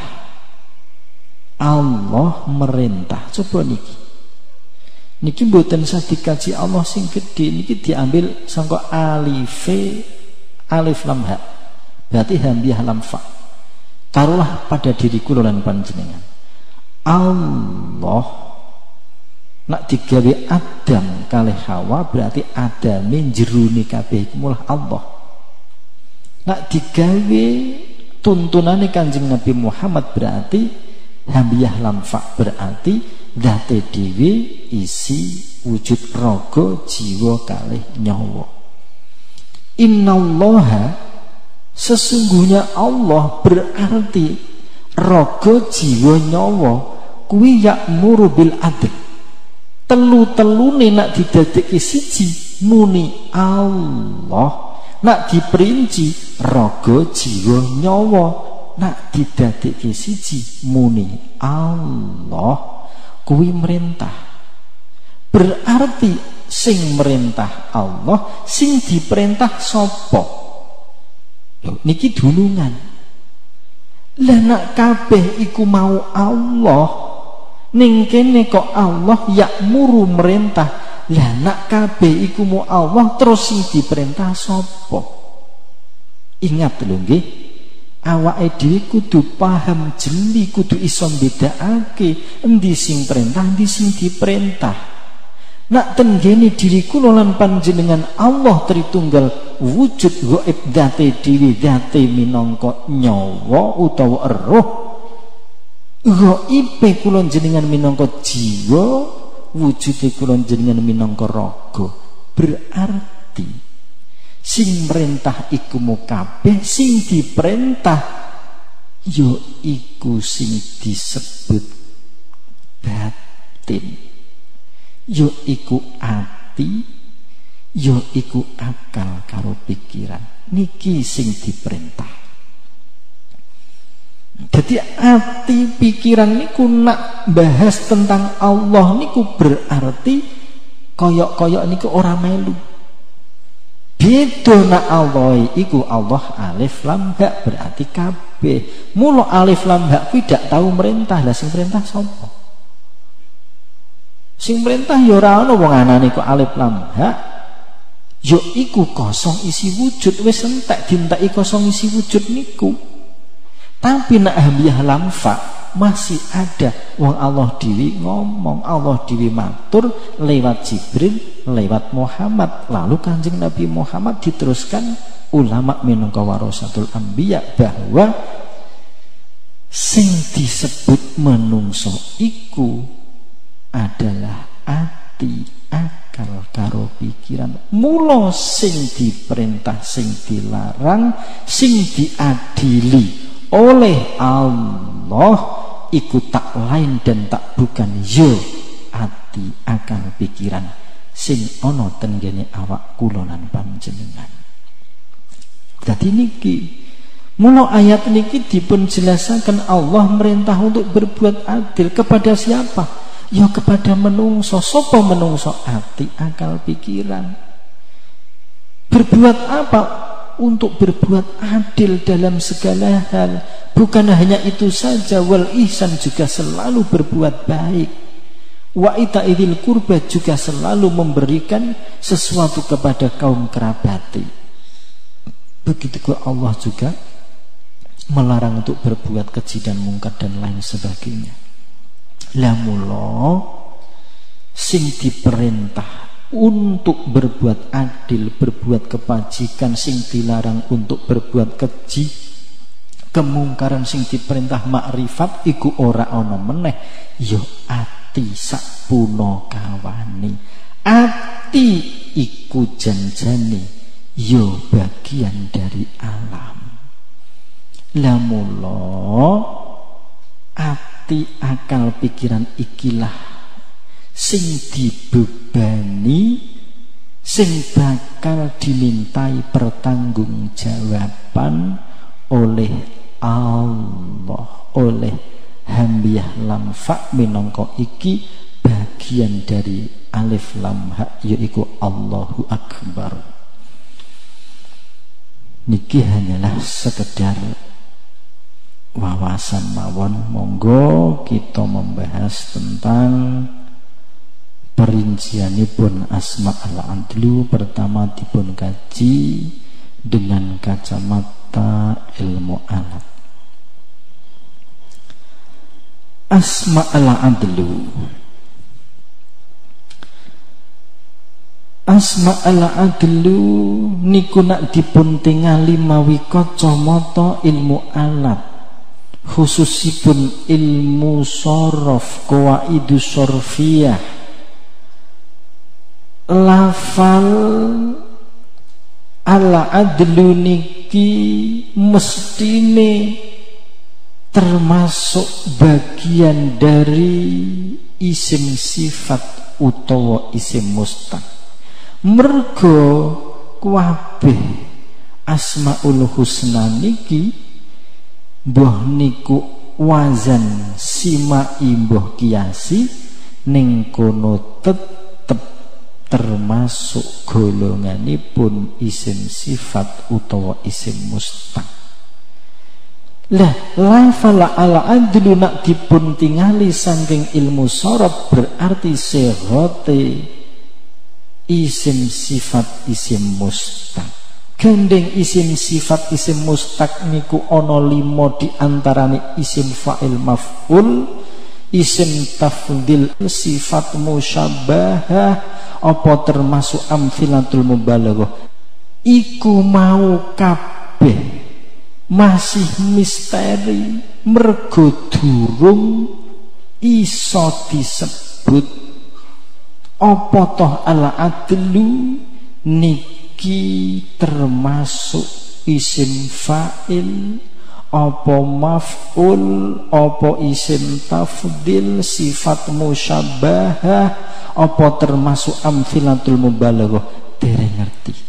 Coba niki mboten usah dikaji Allah sing gedhe, niki diambil sangka alif lam ha. Berarti hamzah lam fa. Taruhlah pada diri kula lan panjenengan. Allah nak digawe Adam kalih Hawa berarti Adame jerone kabeh iku mulah Allah. Nak digawe tuntunane Kanjeng Nabi Muhammad berarti hamzah lam fa, berarti dhate dhewe isi wujud raga jiwa kalih nyawa. Innallaha, sesungguhnya Allah berarti raga jiwa nyawa kuwi ya'muru bil adl, telu-telune nak didadekke siji muni Allah, nak diperinci raga jiwa nyawa, nak didadekke siji muni Allah, kuwi merintah. Berarti sing merintah Allah, sing diperintah sapa? Niki dunungan. Lah nak kabeh iku mau Allah, ning kene kok Allah yakmuru merintah. Lah nak kabeh iku mau Allah, terus sing diperintah sapa? Ingat lho nggih, awake dhewe kudu paham jeli, kudu iso mbedakake endi sing perintah, endi sing diperintah. Nak tenggene diri kula lan panjenengan Allah Tritunggal wujud gaib dzate dhewe, dzate minangka nyawa utawa roh, gaibe kula jenengan minangka jiwa, wujude kula jenengan minangka raga. Berarti sing merintah iku mu kabeh, sing diperintah ya iku sing disebut batin, ya iku ati, ya iku akal karo pikiran. Niki sing diperintah. Jadi ati pikiran niku nak bahas tentang Allah niku berarti koyok-koyok niku ora melu. Beda nak Allah iku Allah alif lam ha, berarti kabeh. Mula alif lam ha kuwi dak tahu merintah. Lah sing perintah sapa? Sing perintah ya ora ana wong anane kok alif lam ha. Ya iku kosong isi wujud, wis entek dinteki kosong isi wujud niku. Tapi nak hamzah lam fa masih ada wong Allah dhewe ngomong, Allah dhewe matur lewat Jibril, lewat Muhammad. Lalu Kanjeng Nabi Muhammad diteruskan ulama minangka warasatul anbiya bahwa sing disebut menungso iku adalah ati, akal karo pikiran. Mula sing diperintah, sing dilarang, sing diadili oleh Allah iku tak lain dan tak bukan yo ati, akal, pikiran sing ana tenggene awak kula lan panjenengan. Dadi niki mula ayat niki dipun jelasaken Allah merintah untuk berbuat adil kepada siapa? Ya kepada menungso. Sapa menungso? Ati, akal, pikiran. Berbuat apa? Untuk berbuat adil dalam segala hal. Bukan hanya itu saja, wal ihsan juga selalu berbuat baik. Wa itaidil qurba juga selalu memberikan sesuatu kepada kaum kerabati. Begitu Allah juga melarang untuk berbuat keji dan mungkar dan lain sebagainya. Lah mula sing diperintah untuk berbuat adil, berbuat kebajikan, sing dilarang untuk berbuat keji, kemungkaran, sing diperintah makrifat iku ora ana meneh ya ati sakpuna kawane. Ati iku janjane ya bagian dari alam. Lah mula ati, akal, pikiran ikilah sing dibebani, sing bakal dimintai pertanggungjawaban oleh Allah, oleh hamzah lam fa minangka iki bagian dari alif lam ha, yaiku Allahu Akbar. Niki hanyalah sekedar wawasan mawon. Monggo kita membahas tentang perincianipun asma al-adlu. Pertama dipun kaji dengan kacamata ilmu alat. Asma al-adlu, asma al-adlu niku nak dipun tingali mawi kacamata ilmu alat, khususipun ilmu sorof, qawaidus sorfiyah. Lafal ala adlu niki mestine termasuk bagian dari isim sifat utawa isim mustaq. Mergo kabeh asmaul husna niki mbah niku wazan simai mbah kiasi ning kono tetep termasuk golonganipun isim sifat utawa isim mustaq. Lah lafala ala adlu nak dipun tingali saking ilmu sorab berarti sehote isim sifat isim mustaq. Gandeng isim sifat isim mustaq niku ana 5 diantarane isim fa'il maf'ul, isim tafdil, sifat musyabbahah, apa termasuk amfilatul mubalaghah. Iku mau kabeh masih misteri mergo durung iso disebut apa toh ala adlu niki termasuk isim fa'il, apa maf'ul, apa isim tafdil, sifat musyabbahah, apa termasuk amfilatul mubalaghah. Dereng ngerti.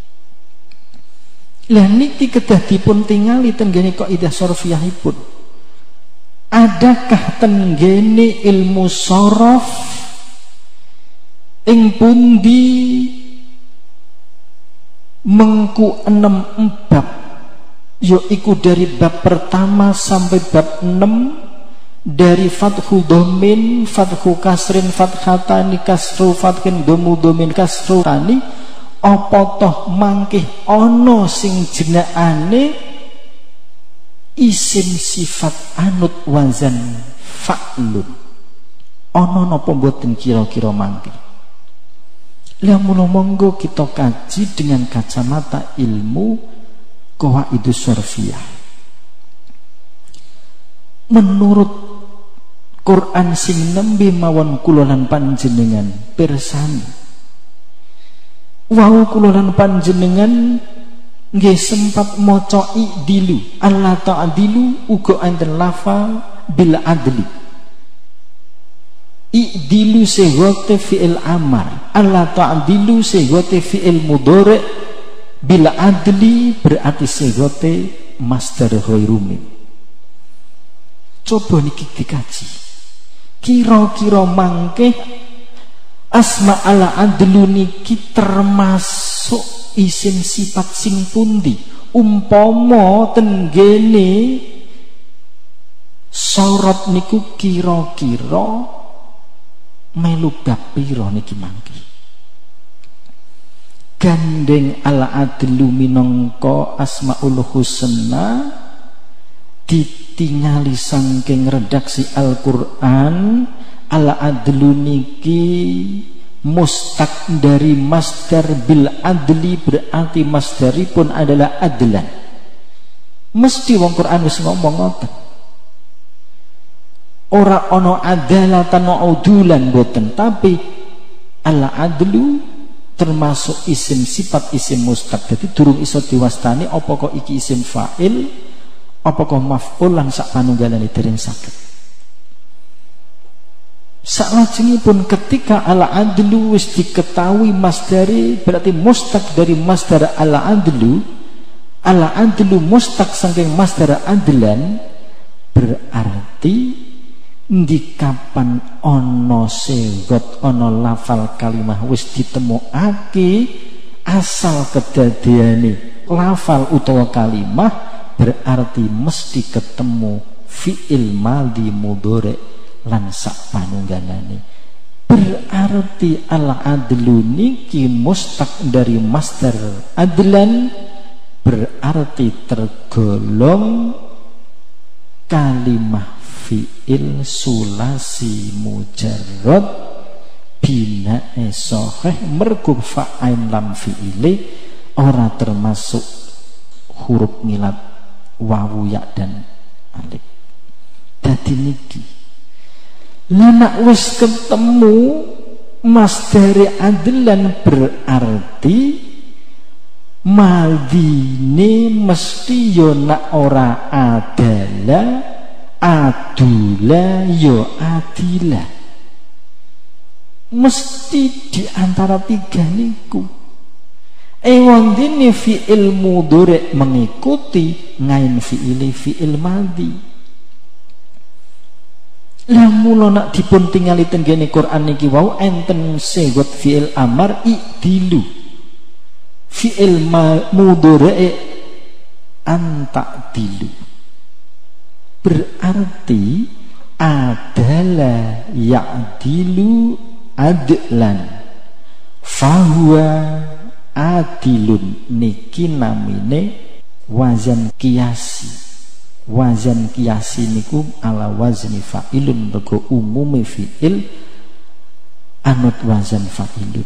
Lah niki kedah dipun tingali tenggene kaidah sarfiyahipun. Adakah tenggene ilmu sorof ing pundi mengku 6 bab, yaiku dari bab pertama sampai bab 6, dari fathu domin, fathu kasrin, fathatani, kasru fathin, domu domin, kasru tani. Apa toh mangkih ono sing jenengane isim sifat anut wazan fa'lun? Ono napa mboten kira-kira mangkih? Lah mula monggo kita kaji dengan kacamata ilmu qawaidus sarfiyah. Menurut Quran sing nembe mawon kula lan panjenengan pirsani, wau kula lan panjenengan nggih sempat maca i'dilu, Allah ta'dilu uga enten lafal bil adli. I'dilu segote fi'il amar, Allah ta'dilu segote fi'il mudhari, bil adli berarti segote masdar ghairumin. Coba niki dikaji, kira-kira mangke asma ala adlu niki termasuk isim sifat sing pundi? Umpama tenggene sorot niku kira-kira melu bab pira niki mangke? Gandeng ala adlu minangka asmaul husna ditingali saking redaksi Al-Qur'an. Ala adlu niki mustaq dari masdar bil adli, berarti masdaripun adalah adlan. Mesti wong Quran wis ngomong ngoten. Ora ana adalatan udulan boten, tapi ala adlu termasuk isim sifat isim mustaq. Jadi durung iso diwastani apa kok iki isim fa'il, apa kok maf'ul lan sak panunggalane dereng saged. Salajengipun ketika ala adlu wis diketahui masdari, berarti mustaq dari masdar ala adlu mustaq saking masdar adlan, berarti di kapan ono segot ono lafal kalimah wis ditemokake asal kedadiane lafal utawa kalimah, berarti mesti ketemu fi'il madhi mudhari lan sak panunggalane. Berarti al-adlu niki mustaq dari masdar adlan, berarti tergolong kalimah fi'il sulasi mujarrad binae sahih, mergo fa'ain lam fi'ile ora termasuk huruf ngilat wawu ya dan alif. Dadi niki lana wis ketemu masdari adlan, berarti madine mesti yo nak ora adalah adula yo adila. Mesti di antara tiga niku. Wondene fi'il mudhari mengikuti ngain fi'il madhi. Lah mula nak dipun tingali teng kene Quran niki wau enten segot fi'il amar i'dilu. Fi'il mudhari anta'dilu. Berarti adalah ya'dilu adlan. Fahuwa adilun niki namine wazan kiasi. Wazan kiasi niku ala wazni fa'ilun, mergo umume fi'il anut wazan fa'ilun.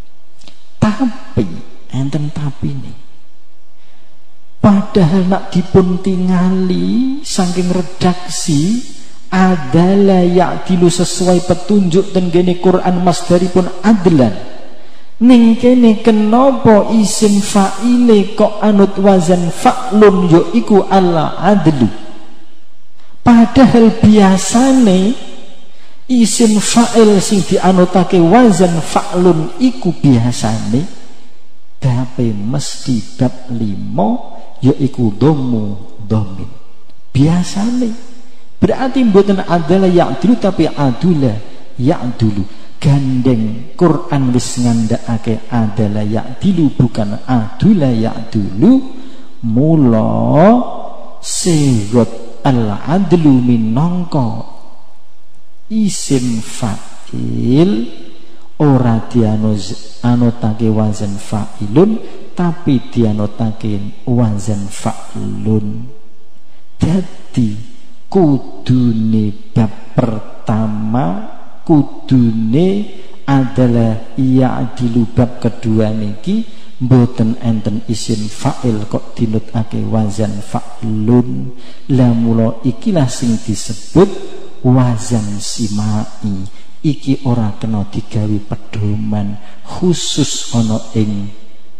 Tapi enten tapi nih, padahal nak dipun tingali saking redaksi adalah ya'dilu sesuai petunjuk tenggene Quran masdaripun adlan. Ning kene kenapa isim fa'ile kok anut wazan fa'lun yaiku ala adlu. Padahal biasane isim fa'il sing dianutake wazan fa'lun iku biasane dape mesti bab 5 yaiku dhammu dhamin. Biasane berarti mboten adalah ya'dulu tapi adula ya'dulu. Gandeng Quran wis ngandhakake adalah ya'dilu bukan adula ya'dulu. Mula sirat al-adlu minangka isim fa'il ora dianutake wazan fa'ilun tapi dianutake wazan fa'lun. Dadi kudune bab pertama kudune adalah ya'dilu, bab kedua niki mboten enten isim fa'il kok dinutake wazan fa'lun. La mula ikilah sing disebut wazan simai. Iki ora kena digawe pedoman khusus ana ing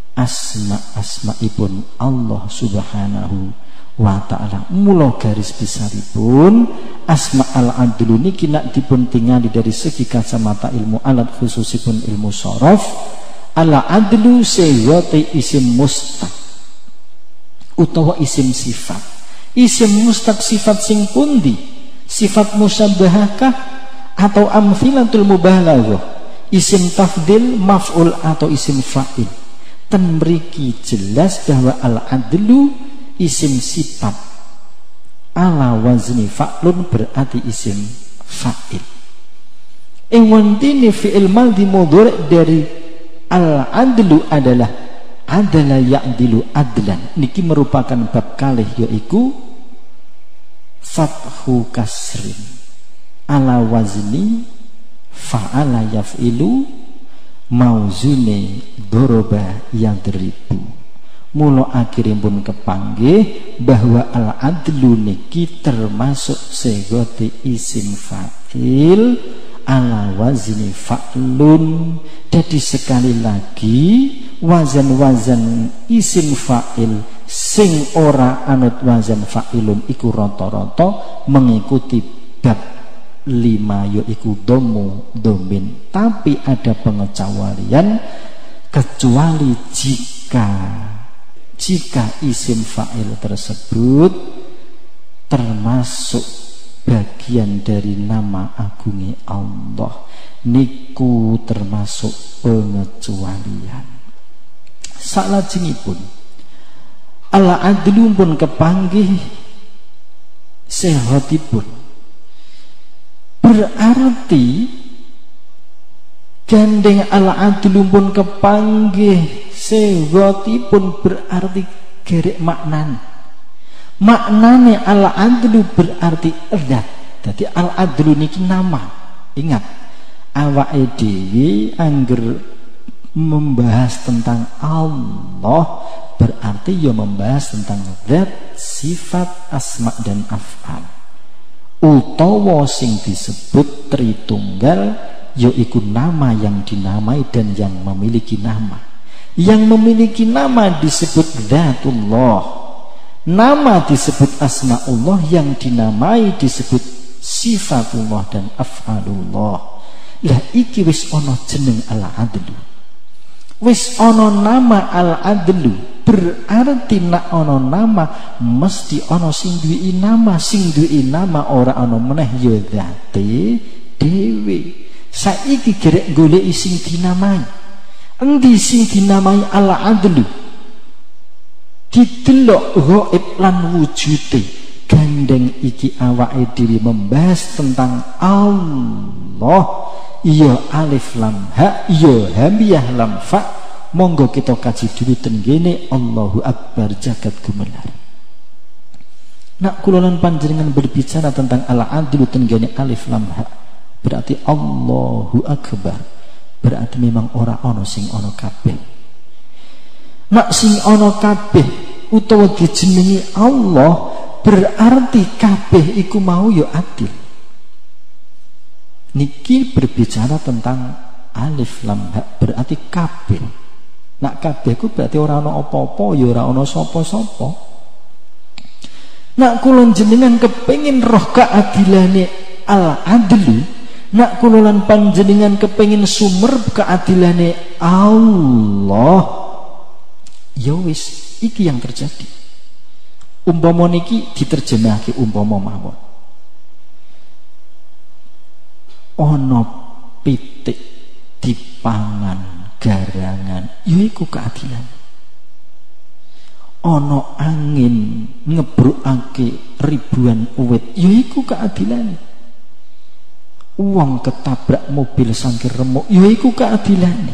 asma-asmaipun Allah Subhanahu wa ta'ala. Mula garis besaripun asma al-adlu niki nak dipun tingali dari segi kacamata ilmu alat khususipun ilmu sorof. Al-adlu seyate isim mustaq utawa isim sifat. Isim mustaq sifat sing pundi? Sifat musabbahakah atau amthilatul mubalaghah? Isim tafdil, maf'ul atau isim fa'il? Ten mriki jelas bahwa al-adlu isim sifat ala wazni fa'lun berarti isim fa'il. Wantini fi'il madhi mudhari dari al-adlu adalah ya'dilu adlan. Niki merupakan bab kalih yaiku fathu kasrin ala wazni fa'ala yaf'ilu mauzune doroba yadribu. Mula akhiripun kepanggih bahwa al-adlu niki termasuk segote isim fa'il ala wazni fa'lun. Jadi sekali lagi wazan-wazan isim fa'il sing ora anut wazan fa'ilun iku rata-rata mengikuti bab 5 yaiku dhammu dhamin. Tapi ada pengecualian, kecuali jika isim fa'il tersebut termasuk bagian dari nama agungi Allah, niku termasuk pengecualian. Salajengipun al-adlu pun kepanggih sehatipun, berarti gandeng al-adlu pun kepanggih sehatipun berarti gerek maknane al-adlu berarti edat. Jadi al-adlu niki nama. Ingat, awake dhewe angger membahas tentang Allah berarti ya membahas tentang zat, sifat, asma dan af'al. Utawa sing disebut Tritunggal yaiku nama yang dinamai dan yang memiliki nama. Yang memiliki nama disebut Dzatullah, Nama disebut asmaullah, yang dinamai disebut sifatullah dan af'alullah. Lah iki wis ana jeneng al-adlu, wis ana nama al-adlu, berarti nak ana nama mesti ana sing duwe nama. Sing duwe nama ora ana meneh ya zate dhewe. Saiki gerek goleki sing dinamai. Endi sing dinamai al-adlu? Didelok ghaib lan wujude. Gandeng iki awake dhewe membahas tentang Allah. Iya alif lam ha, iya hamiyah lam fa. Monggo kita kaji dulu tenggene Allahu Akbar jagat gumelar. Nak kula lan panjenengan berbicara tentang al-adlu tenggene alif lam ha, berarti Allahu Akbar, berarti memang ora ana sing ana kabeh. Nak sing ana kabeh utawa dijenengi Allah, berarti kabeh iku mau ya adil. Niki berbicara tentang alif lam ha, berarti kabeh. Nak kabeh ku berarti ora ana apa-apa ya ora ana sapa-sapa. Nak kula jenengan kepengin roh keadilane al-adlu, nak kula lan panjenengan kepengin sumber keadilane Allah, ya wis iki yang terjadi. Umpama niki diterjemahke umpama mawon. Ana pitik dipangan garangan, ya iku keadilan. Ana angin ngebrukake ribuan uwit, ya iku keadilan. Wong ketabrak mobil sangkir remuk, ya iku keadilan.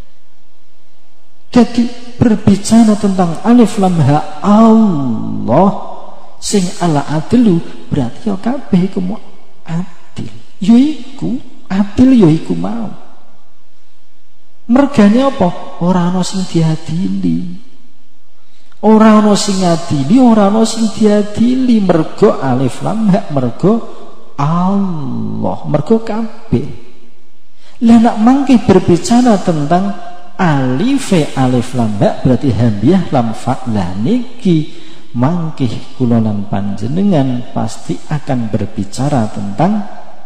Jadi berbicara tentang alif lam ha Allah sing ala adlu, berarti ya kabeh iku mau adil. Ya iku adil, ya iku mau. Mergane apa? Ora ana sing diadili. Ora ana sing ngadili, ora ana sing diadili. Mergo alif lam ha, mergo Allah, mergo kabeh. Lah nak mangke berbicara tentang alif lam ha, berarti hamzah lam fa. Lah niki mangkih kula lan panjenengan pasti akan berbicara tentang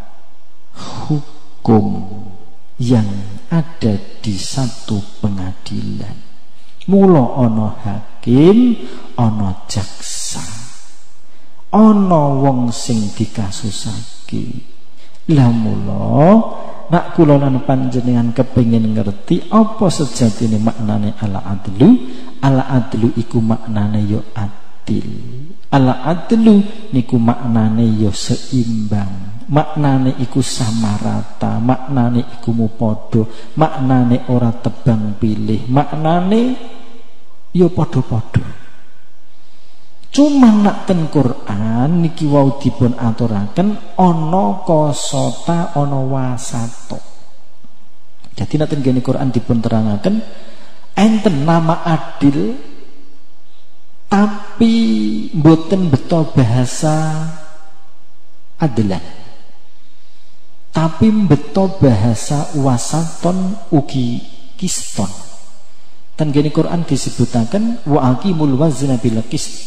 hukum yang ada di satu pengadilan. Mula ana hakim, ana jaksa, ana wong sing dikasusake. Lah mula nak kula lan panjenengan kepengin ngerti apa sejatine maknane al-adlu. Al-adlu iku maknane ya adil. Al-adlu niku maknane ya seimbang. Maknane iku samarata, maknane iku mupodo, maknane ora tebang pilih, maknane ya padha-padha. Cuma nak ten Quran niki wau dipun aturaken ana kosota, ana wasato. Jadi nak ten gene Quran dipun terangaken enten nama adil tapi mboten beto bahasa adilan. Tapi beto bahasa wasaton ugi kiston. Ten gene Quran disebutaken wa aqimul wazna bil qist.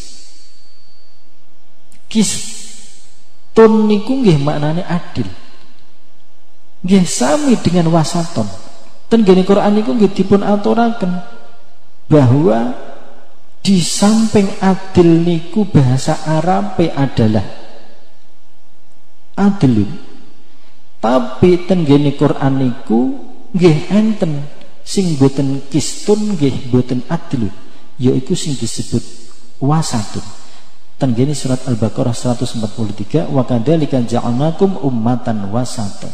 Kiston niku nggih maknane adil. Nggih sami dengan wasaton. Ten gene Quran niku nggih dipun aturaken bahwa di samping adil niku bahasa Arabe adalah adilun. Tapi ten gene Quran niku nggih enten sing boten kistun nggih boten adilun, yaiku sing disebut wasatun. Ten gene surat Al-Baqarah 143, wa kadzalika ja'alnakum ummatan wasatan.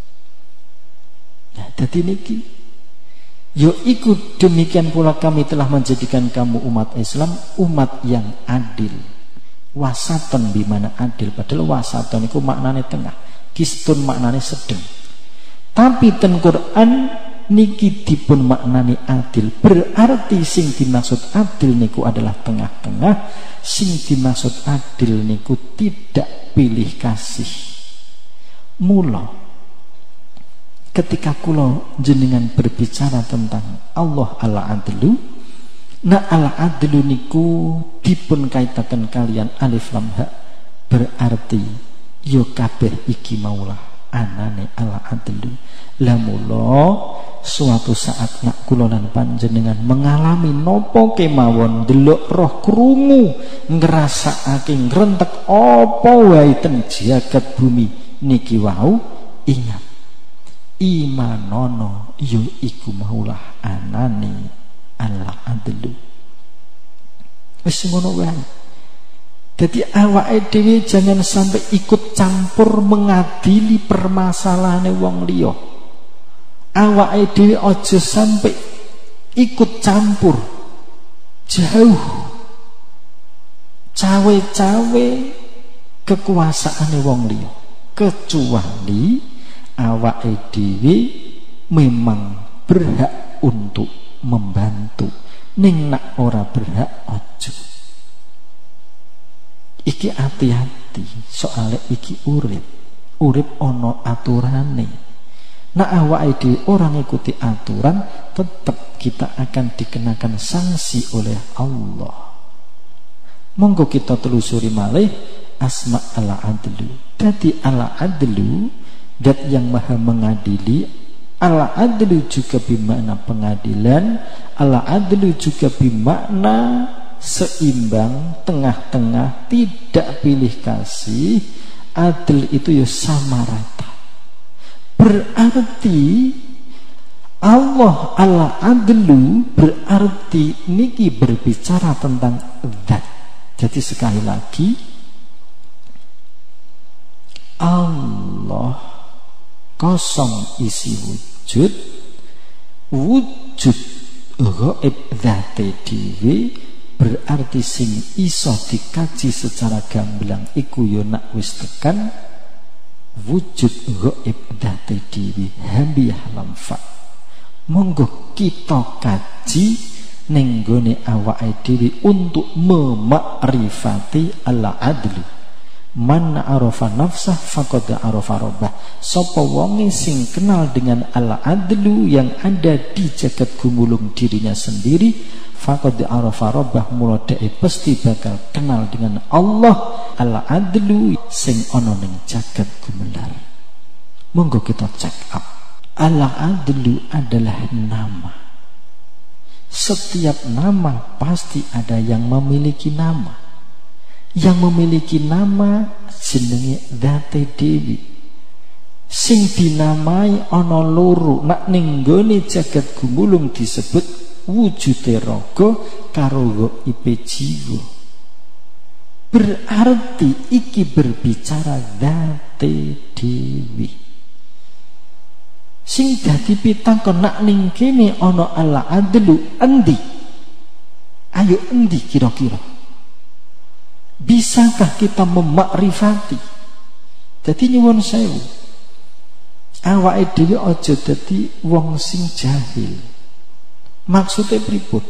Nah, dadi niki yaiku demikian pula kami telah menjadikan kamu umat Islam umat yang adil. Wasatan bimana adil, padahal wasatan itu maknane tengah. Kistun maknane sedeng. Tapi ten Quran niki dipun maknani adil, berarti sing dimaksud adil niku adalah tengah-tengah. Sing dimaksud adil niku tidak pilih kasih. Mula ketika kula jenengan berbicara tentang Allah al-adlu, Nah al-adlu niku dipun kaitaken kalian alif lam ha, berarti yo kabeh iki maulah anane al-adlu. Lamula suatu saat nak kula lan panjenengan mengalami nopo kemawon, delok roh krungu ngrasakake ngrentek apa wae ten jagat bumi niki wau, ingat imanono yo iku maulah anane al-adlu. Wis ngono wae. Jadi awake dhewe jangan sampai ikut campur mengadili permasalahane wong liya. Awake dhewe aja sampai ikut campur jauh cawe-cawe kekuasaane wong liya, kecuali awake dhewe memang berhak untuk membantu. Ning nak ora berhak aja. Iki hati-hati, soalnya iki urip ono aturane. Nah awake dhewe orang ikuti aturan, tetap kita akan dikenakan sanksi oleh Allah. Monggo kita telusuri malih asma al-adlu. Dadi al-adlu dat yang maha mengadili. Al-adlu juga bermakna pengadilan. Al-adlu juga bermakna seimbang, tengah-tengah, tidak pilih kasih. Adil itu ya sama rata. Berarti Allah al-adlu berarti niki berbicara tentang zat. Jadi sekali lagi Allah kosong isi wujud, wujud ghaib zate dhewe. Berarti sing iso dikaji secara gamblang iku yo nak wis tekan wujud ghaib dzate dhewe hambiyah lamfa. Monggo kita kaji ning gone awake dhewe untuk memakrifati al-adlu. Man arafa nafsah faqad arafa rabbah. Sapa wonge sing kenal dengan al-adlu yang ada di jagat gumulung dirinya sendiri, faqad arafa rabbah, mula dhek pasti bakal kenal dengan Allah al-adlu sing ana ning jagat gumelar. Monggo kita check up. Al-adlu adalah nama. Setiap nama pasti ada yang memiliki nama. Yang memiliki nama jenenge dzate dhewe. Sing dinamai ana loro, nak ning gone jagat gumulung disebut wujude raga karo ghaibe jiwa. Berarti iki berbicara dzate dhewe. Sing dadi pitakon nak ning kene ana al-adlu endi? Ayo endi kira-kira? Bisakah kita memakrifati? Jadi nyuwun sewu, awake dhewe aja dadi wong sing jahil. Maksudnya pripun?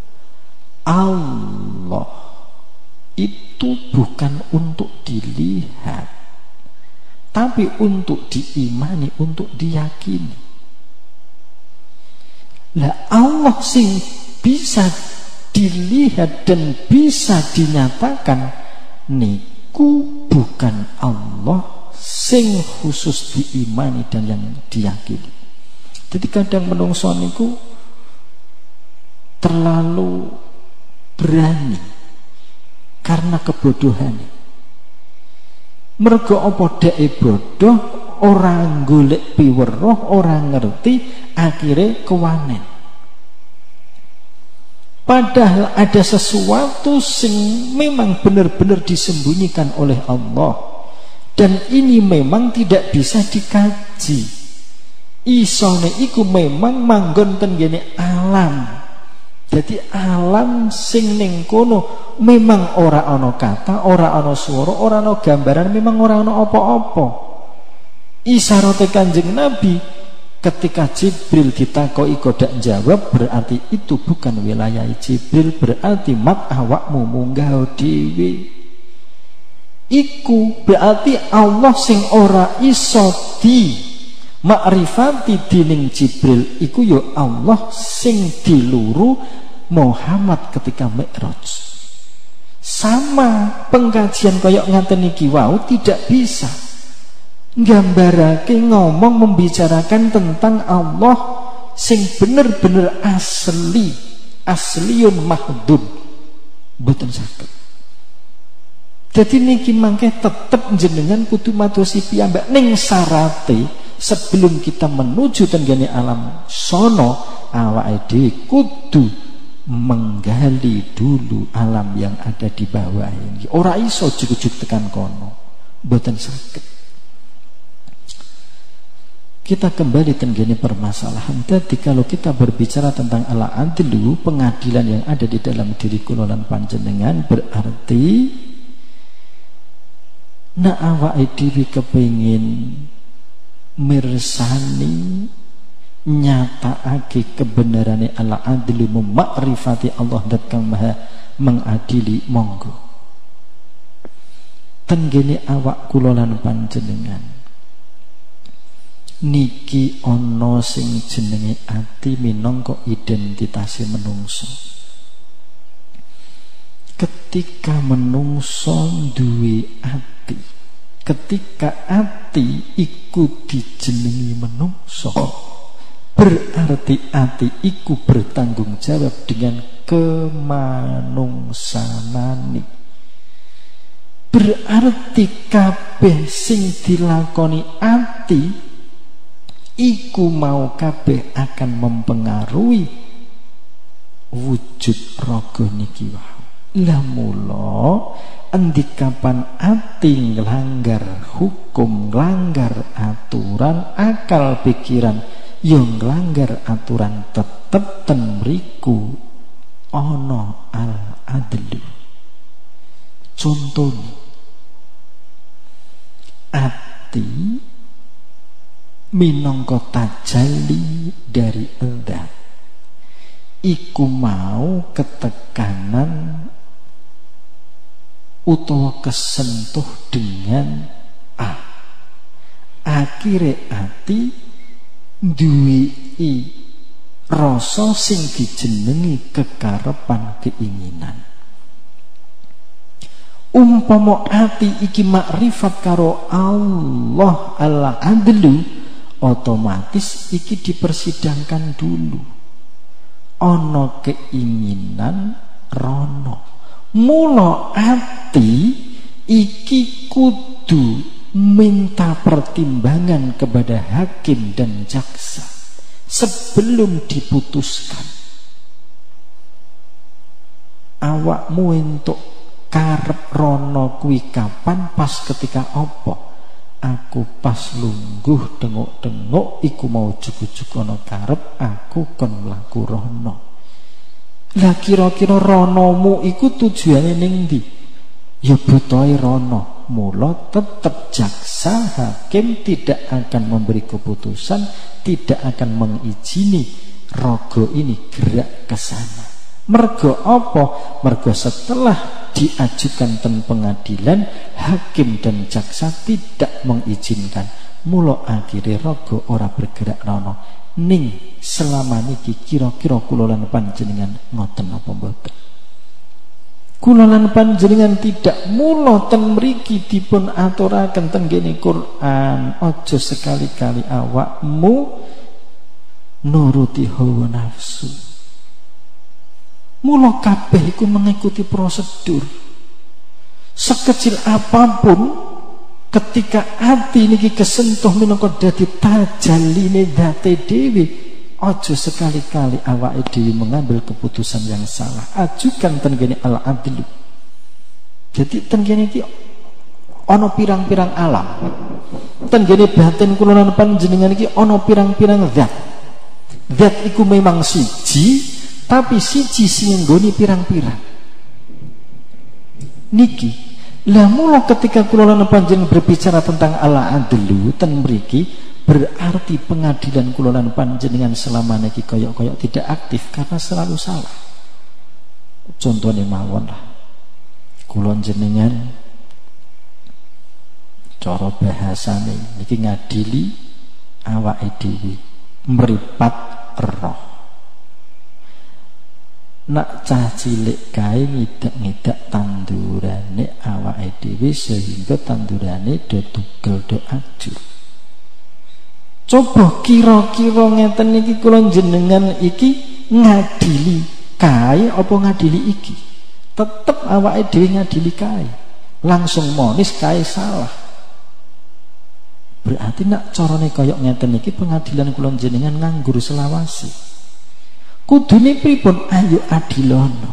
Allah itu bukan untuk dilihat, tapi untuk diimani, untuk diyakini. Lah Allah sing bisa dilihat dan bisa dinyatakan niku bukan Allah sing khusus diimani dan yang diyakini. Jadi kadang menungso niku terlalu berani karena kebodohan. Mergo apa dhek bodoh, orang golek piweruh, orang ngerti, akhirnya kewanen. Padahal ada sesuatu yang memang benar-benar disembunyikan oleh Allah, dan ini memang tidak bisa dikaji. Isone iku memang manggon ten gene alam. Jadi alam sing ning kono memang ora ana kata, ora ana swara, ora ana gambaran, memang ora ana apa-apa. Isyarat Kanjeng Nabi ketika Jibril ditakoki kodak jawab, berarti itu bukan wilayah Jibril, berarti mak awakmu munggah dhewe. Iku berarti Allah sing ora iso di makrifati dening Jibril iku ya Allah sing diluru Muhammad ketika Mi'raj. Sama pengkajian koyok ngaten iki wau tidak bisa nggambarake ngomong membicarakan tentang Allah sing bener-bener asli, asliun mahdud, mboten saged. Jadi niki mangke tetep jenengan kudu madosi piyambak ning sarate sebelum kita menuju tenggane alam sono awake dhewe kudu menggali dulu alam yang ada di bawah ini. Ora iso jujuk-jujuk tekan kono, mboten saged. Kita kembali tenggene permasalahan. Jadi kalau kita berbicara tentang al-adlu, pengadilan yang ada di dalam diri kula lan panjenengan, berarti nek awake dhewe kepengin mirsani nyatakake kebenarane al-adlu, memakrifati Allah dat kang maha mengadili, monggo tenggene awak kula lan panjenengan niki ana sing jenenge ati minangka identitase menungso. Ketika menungso duwe ati, ketika ati iku dijenengi menungso, berarti ati iku bertanggung jawab dengan kemanungsanane. Berarti kabeh sing dilakoni ati iku mau kabeh akan mempengaruhi wujud raga niki wae. Lah mula endikapan ati nglanggar hukum, nglanggar aturan, akal pikiran yo nglanggar aturan, tetep ten mriku ana al-adlu. Contohnya ati minangka tajalli dari zat iku mau ketekanan utawa kesentuh dengan akhire ati duwe rasa sing dijenengi kekarepan, keinginan. Umpama ati iki makrifat karo Allah al-adlu, otomatis iki dipersidangkan dulu. Ono keinginan rono. Mula ati iki kudu minta pertimbangan kepada hakim dan jaksa sebelum diputuskan. Awakmu entuk karep rono kuwi kapan, pas ketika apa? Aku pas lungguh tengok-tengok iku mau jugu-jugu ana karep, aku kon mlaku rono. Lah kira-kira ronomu iku tujuane ning ndi? Ya butohe rono. Mula tetap jaksa, hakim tidak akan memberi keputusan, tidak akan mengizini rogo ini gerak ke sana. Mergo apa? Mergo setelah diajukan ten pengadilan, hakim dan jaksa tidak mengizinkan. Mula akhire rogo ora bergerak rono. Ning selama niki kira-kira kula lan panjenengan ngoten apa mboten? Kula lan panjenengan tidak. Mula ten mriki dipun aturaken ten ngene Quran, aja sekali-kali awakmu nuruti hawa nafsu. Mula kabeh iku mengikuti prosedur. Sekecil apapun ketika hati niki kesentuh minangka dadi tajalline dhate dhewe, aja sekali-kali awake dhewe mengambil keputusan yang salah. Ajukan ten kene al-adlu. Jadi ten kene iki ana pirang-pirang alam. Ten kene batin kula lan panjenengan iki ana pirang-pirang zat. Zat iku memang siji, tapi siji sing nggoni pirang-pirang. Niki, lah mula ketika kula lan panjenengan berbicara tentang al-adlu ten mriki, berarti pengadilan kula lan panjenengan selama niki koyok-koyok tidak aktif karena selalu salah. Contohnya mawon lah. Kula jenengan cara bahasane niki ngadili awake dhewe mripat roh. nak cah cilik kae ngidak-ngidak tandurane awake dhewe sehingga tandurane do tugel do ajur. Coba kira-kira ngeten iki kula jenengan iki ngadili kae apa ngadili iki? Tetep awake dhewe ngadili kae. Langsung monis kae salah. Berarti nak carane kaya ngeten iki pengadilan kula jenengan nganggur selawase. Kudune pripun? Ayo adilono.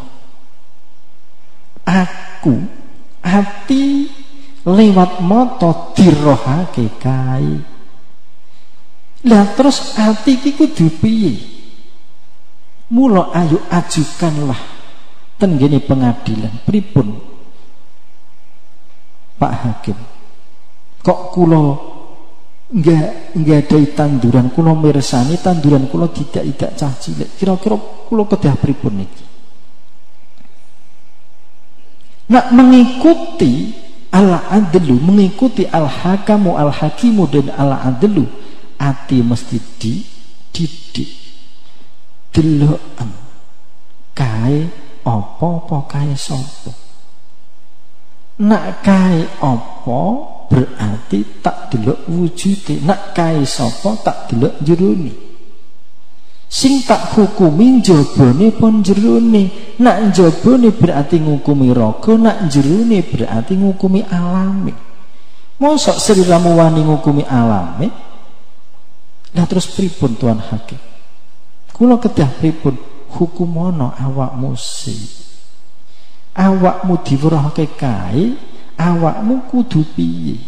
Aku ati lewat mata dirohake kae. Lah terus ati iki kudu piye? Mula ayo ajukanlah ten ngene pengadilan. Pripun Pak Hakim? Kok kula enggak ada tanduran kula mirsani tanduran kula tidak cah cilik. Kira-kira kula kedah pripun niki? Nak mengikuti al-adlu, mengikuti al-hakamu, al-hakimu dan al-adlu, ati mesti dididik. Deloken kae apa kae sapa? Nak kae apa berarti tak delok wujude, nak kae sapa tak delok jerone. Sing tak hukumi njabane pon jerone. Nak njabane berarti ngukumi raga, nak jerone berarti ngukumi alame. Mosok sliramu wani ngukumi alame? Lah terus pripun Tuan Hakim? Kula kedah pripun? Hukumono awakmu sih. Awakmu diwerohke kae, awakmu kudu piye?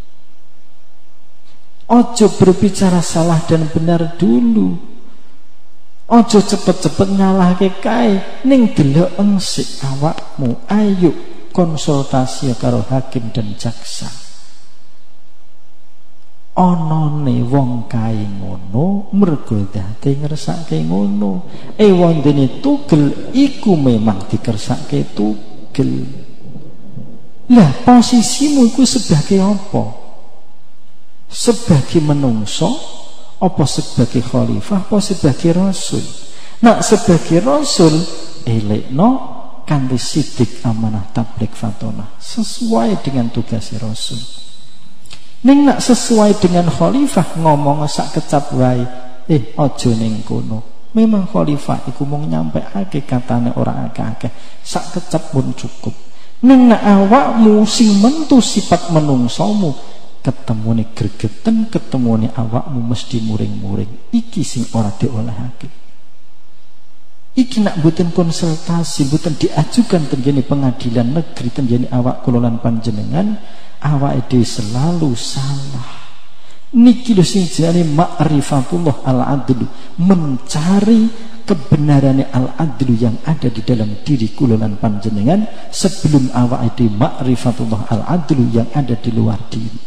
Ojo berbicara salah dan benar dulu. Ojo cepet-cepet nyalahke kae, ning delok engsik awakmu. Ayo konsultasi karo hakim dan jaksa. Onone wong kae ngono mergo dadi ngersake ngono. Wondene tugel iku memang dikersake tugel. Lah posisimu iku sebagai apa? Sebagai menungso, apa sebagai khalifah, apa sebagai rasul? Nak sebagai rasul elekno kanthi sidik amanah tabligh fatonah sesuai dengan tugas rasul. Ning nak sesuai dengan khalifah ngomong sak kecap wae, aja ning kono. Memang khalifah iku mung nyampeake katane ora akeh-akeh, sak kecap pun cukup. Ning nak awakmu sing mentu sifat menungsomu, ketemune gregeten, ketemune awakmu mesti muring-muring. Iki sing ora diolehake. Iki nak mboten konsultasi, mboten diajukan tenggene pengadilan negeri tenggene awak kula lan panjenengan, awake dhewe selalu salah. Niki lho sing jenenge ma'rifatullah al-adlu, mencari kebenaran al-adlu yang ada di dalam diri kula lan panjenengan sebelum awake dhewe ma'rifatullah al-adlu yang ada di luar diri.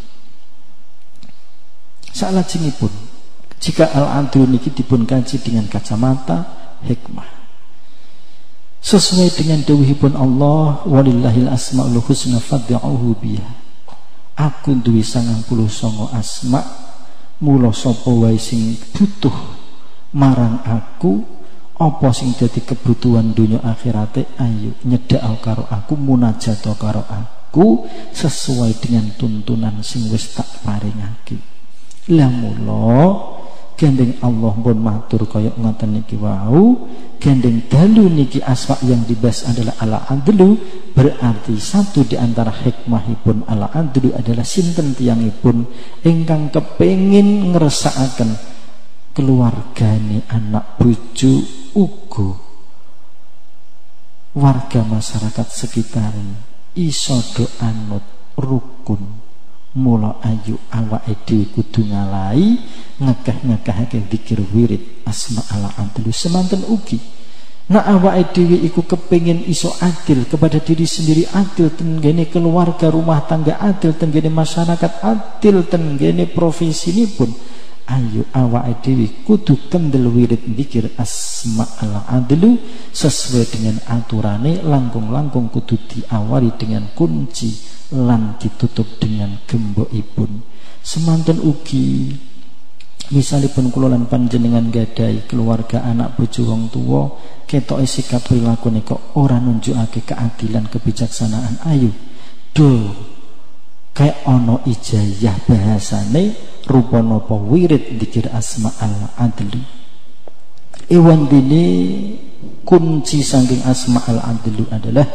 Salajengipun jika al-adlu niki dipun kaji dengan kacamata hikmah sesuai dengan dawuhipun Allah, walillahil asmaul husna fad'uhu biha. Aku duwe 99 asma, mula sapa wae sing butuh marang aku, apa sing dadi kebutuhan dunia akhirate, ayo nyedhak karo aku, munajat karo aku sesuai dengan tuntunan sing wis tak paringake. Lah mula gandeng Allah pun matur kaya ngoten niki wau, gandeng dalu niki asma yang dibahas adalah al-adlu, berarti satu di antara hikmahipun al-adlu adalah sinten tiyangipun ingkang kepengin ngresakaken keluargane anak bojo uga warga masyarakat sekitar iso do anut rukun. Mula ayu awake dhewe kudu ngalahi ngekeh-ngekehake zikir wirid asma al-adlu. Semanten ugi nek awake dhewe iku kepengin iso adil kepada diri sendiri, adil tenggene keluarga rumah tangga, adil tenggene masyarakat, adil tenggene provinsinipun, ayo awake dhewe kudu kendel wirid zikir asma al-adlu sesuai dengan aturane, langkung-langkung kudu diawali dengan kunci lan ditutup dengan gembokipun. Semanten ugi Misalipun kula lan panjenengan gadai keluarga anak bojo wong tuwa, ketoke sikap prilakune kok ora nunjukake keadilan kebijaksanaan, ayo do kayak ono ijazah bahasane rupa napa wirid dzikir asma al adlu. Ewan dini kunci saking asma al adlu adalah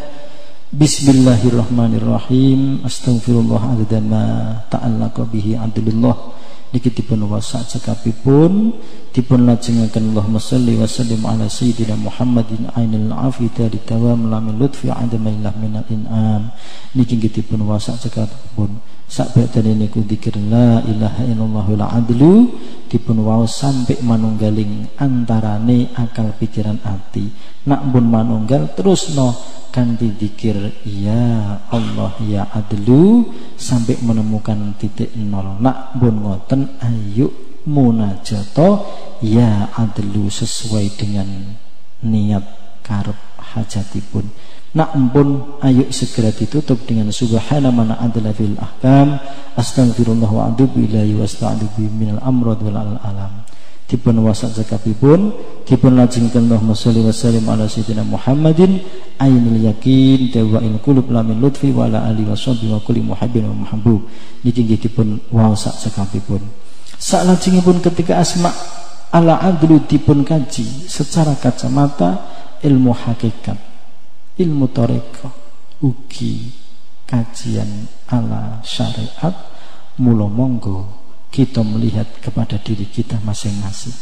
Bismillahirrahmanirrahim. Astaghfirullah adzama ta'allaqa bihi adlullah. Niki dipun wasa cekapipun dipun lajengaken Allahumma shalli wa sallim ala sayyidina Muhammadin ainil afida ditawam lamin lutfi adamillah minal in'am. Niki dipun wasa cekapipun sak badane niku dzikir la ilaha illallahul adlu dipun waos sampai manunggaling antarane akal pikiran ati. Nak pun manunggal terusno kanthi dzikir ya Allah ya adlu sampai menemukan titik nol. Nak pun ngoten ayo munajato ya adlu sesuai dengan niat karep hajatipun. Nak pun ayo segera ditutup dengan subhana man adla fil ahkam astaghfirullah wa atubu ilaihi wasta'udzu minal amrad wal alam. Dipun wasak zakapipun dipun lajengken Allahumma sholli wa sallim ala sayyidina Muhammadin ainil yakin dawail qulub lamin lutfi wa ala alihi washabbihi wa kulli muhibbin wa muhabbub. Niki nggih dipun wasak zakapipun. Salajengipun ketika asma ala adlu dipun kaji secara kacamata ilmu hakikat, ilmu thariqah, ugi kajian ala syariat, mula monggo kita melihat kepada diri kita masing-masing.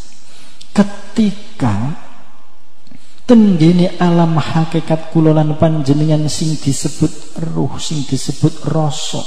Ketika tenggene alam hakikat kula lan panjenengan sing disebut ruh, sing disebut rasa,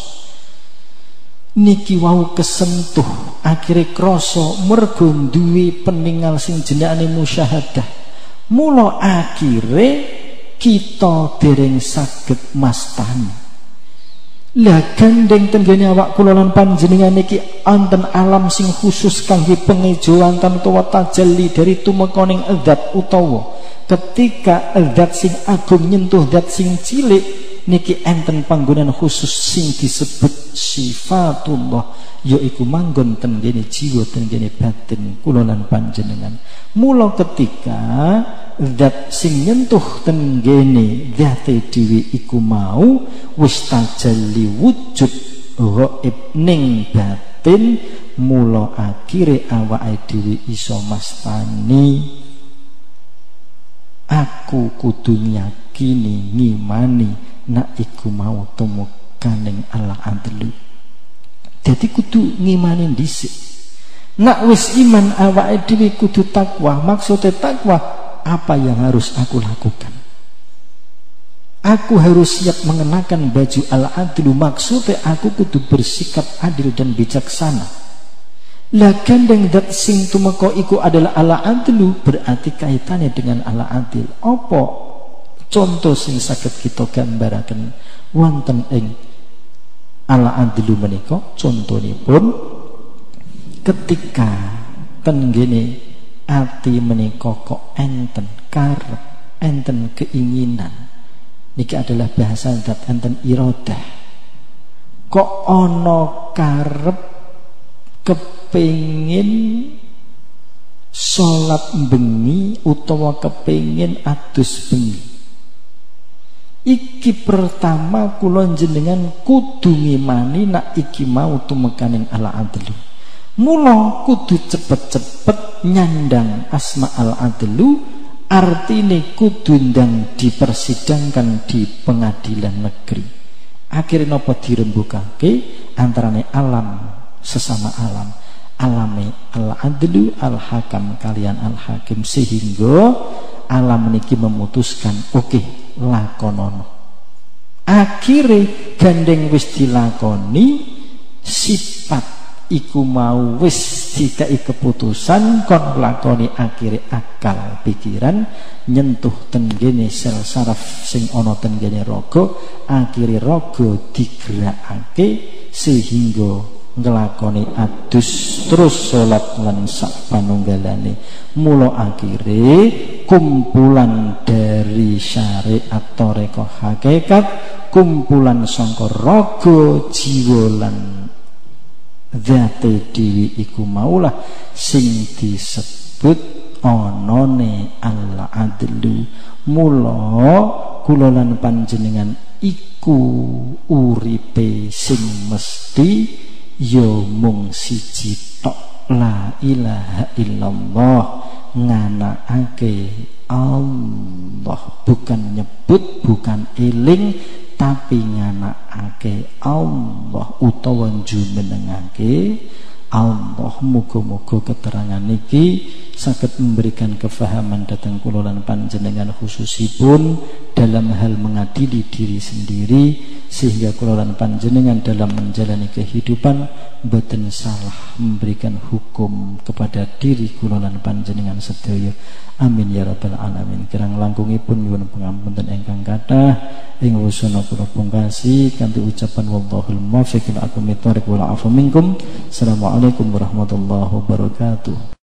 niki wau kesentuh akhire krasa mergo duwe peninggal sing jenenge musyahadah. Mula akhire kita dereng saged mastani. Lah gandeng tenggene awak kula lan panjenengan niki wonten alam sing khusus kangge pengejoan utawa tajalli dari tumekaning zat utawa ketika zat sing agung nyentuh zat sing cilik niki enten panggonan khusus sing disebut sifatullah, yaiku manggon tenggene jiwa tenggene batin kula lan panjenengan. Mula ketika zat sing nyentuh tenggene zate dhewe iku mau wis tajalli wujud ghaib ning batin, mula akhire awake dhewe iso mastani aku kudu yakini ngimani nak iku mau tumekaning Allah adlu. Dadi kudu ngimani dhisik. Nak wis iman awake dhewe kudu takwa. Maksudnya takwa, apa yang harus aku lakukan? Aku harus siap mengenakan baju al-adlu. Maksudnya aku kudu bersikap adil dan bijaksana. Lah gandeng dat sing tumeka iku adalah al-adlu, berarti kaitannya dengan al-adil. Apa contoh sing saged kita gambaraken wonten ing al-adlu menika? Contonipun ketika tenggene ati menika kok enten karep, enten keinginan. Niki adalah bahasa dat enten iradah. Kok ana karep kepengin salat bengi utawa kepengin adus bengi. Iki pertama kula jenengan kudu ngimani nak iki mau tumekaning ala adlu. Mula kudu cepet-cepet nyandang asma al-adlu, artine kudu ndang dipersidangkan di pengadilan negeri. Akhirnya napa dirembukake antarane alam sesama alam, alame al-adlu al-hakam kalian al-hakim, sehingga alam niki memutuskan oke, lakonono. Akhire gandeng wis dilakoni, sifat iku mau wis dikai keputusan kon lakoni, akhire akal pikiran nyentuh tenggene sel saraf sing ana tenggene raga, akhire raga digerakake sehingga nglakoni adus terus salat lan sak panunggalane. Mula akhire kumpulan dari syariat thariqah hakikat, kumpulan sangka raga jiwa lan zate dhewe iku maulah sing disebut onone al-adlu. Mula kula lan panjenengan iku uripe sing mesti ya mung siji tok, la ilaha illallah, nganakake Allah, bukan nyebut, bukan eling, tapi nganakake Allah utawa jumenengake Allah. Muga-muga keterangan niki saged memberikan kefahaman dhateng kula lan panjenengan khususipun dalam hal mengadili diri sendiri, sehingga kula lan panjenengan dalam menjalani kehidupan boten salah memberikan hukum kepada diri kula lan panjenengan sedaya. Amin ya rabbal alamin. Kirang langkungipun nyuwun pangapunten ingkang kathah ing wusana kula pungkasi kanthi ucapan wallahul muwaffiq ila aqwamit thoriq wal afu minkum. Assalamualaikum warahmatullahi wabarakatuh.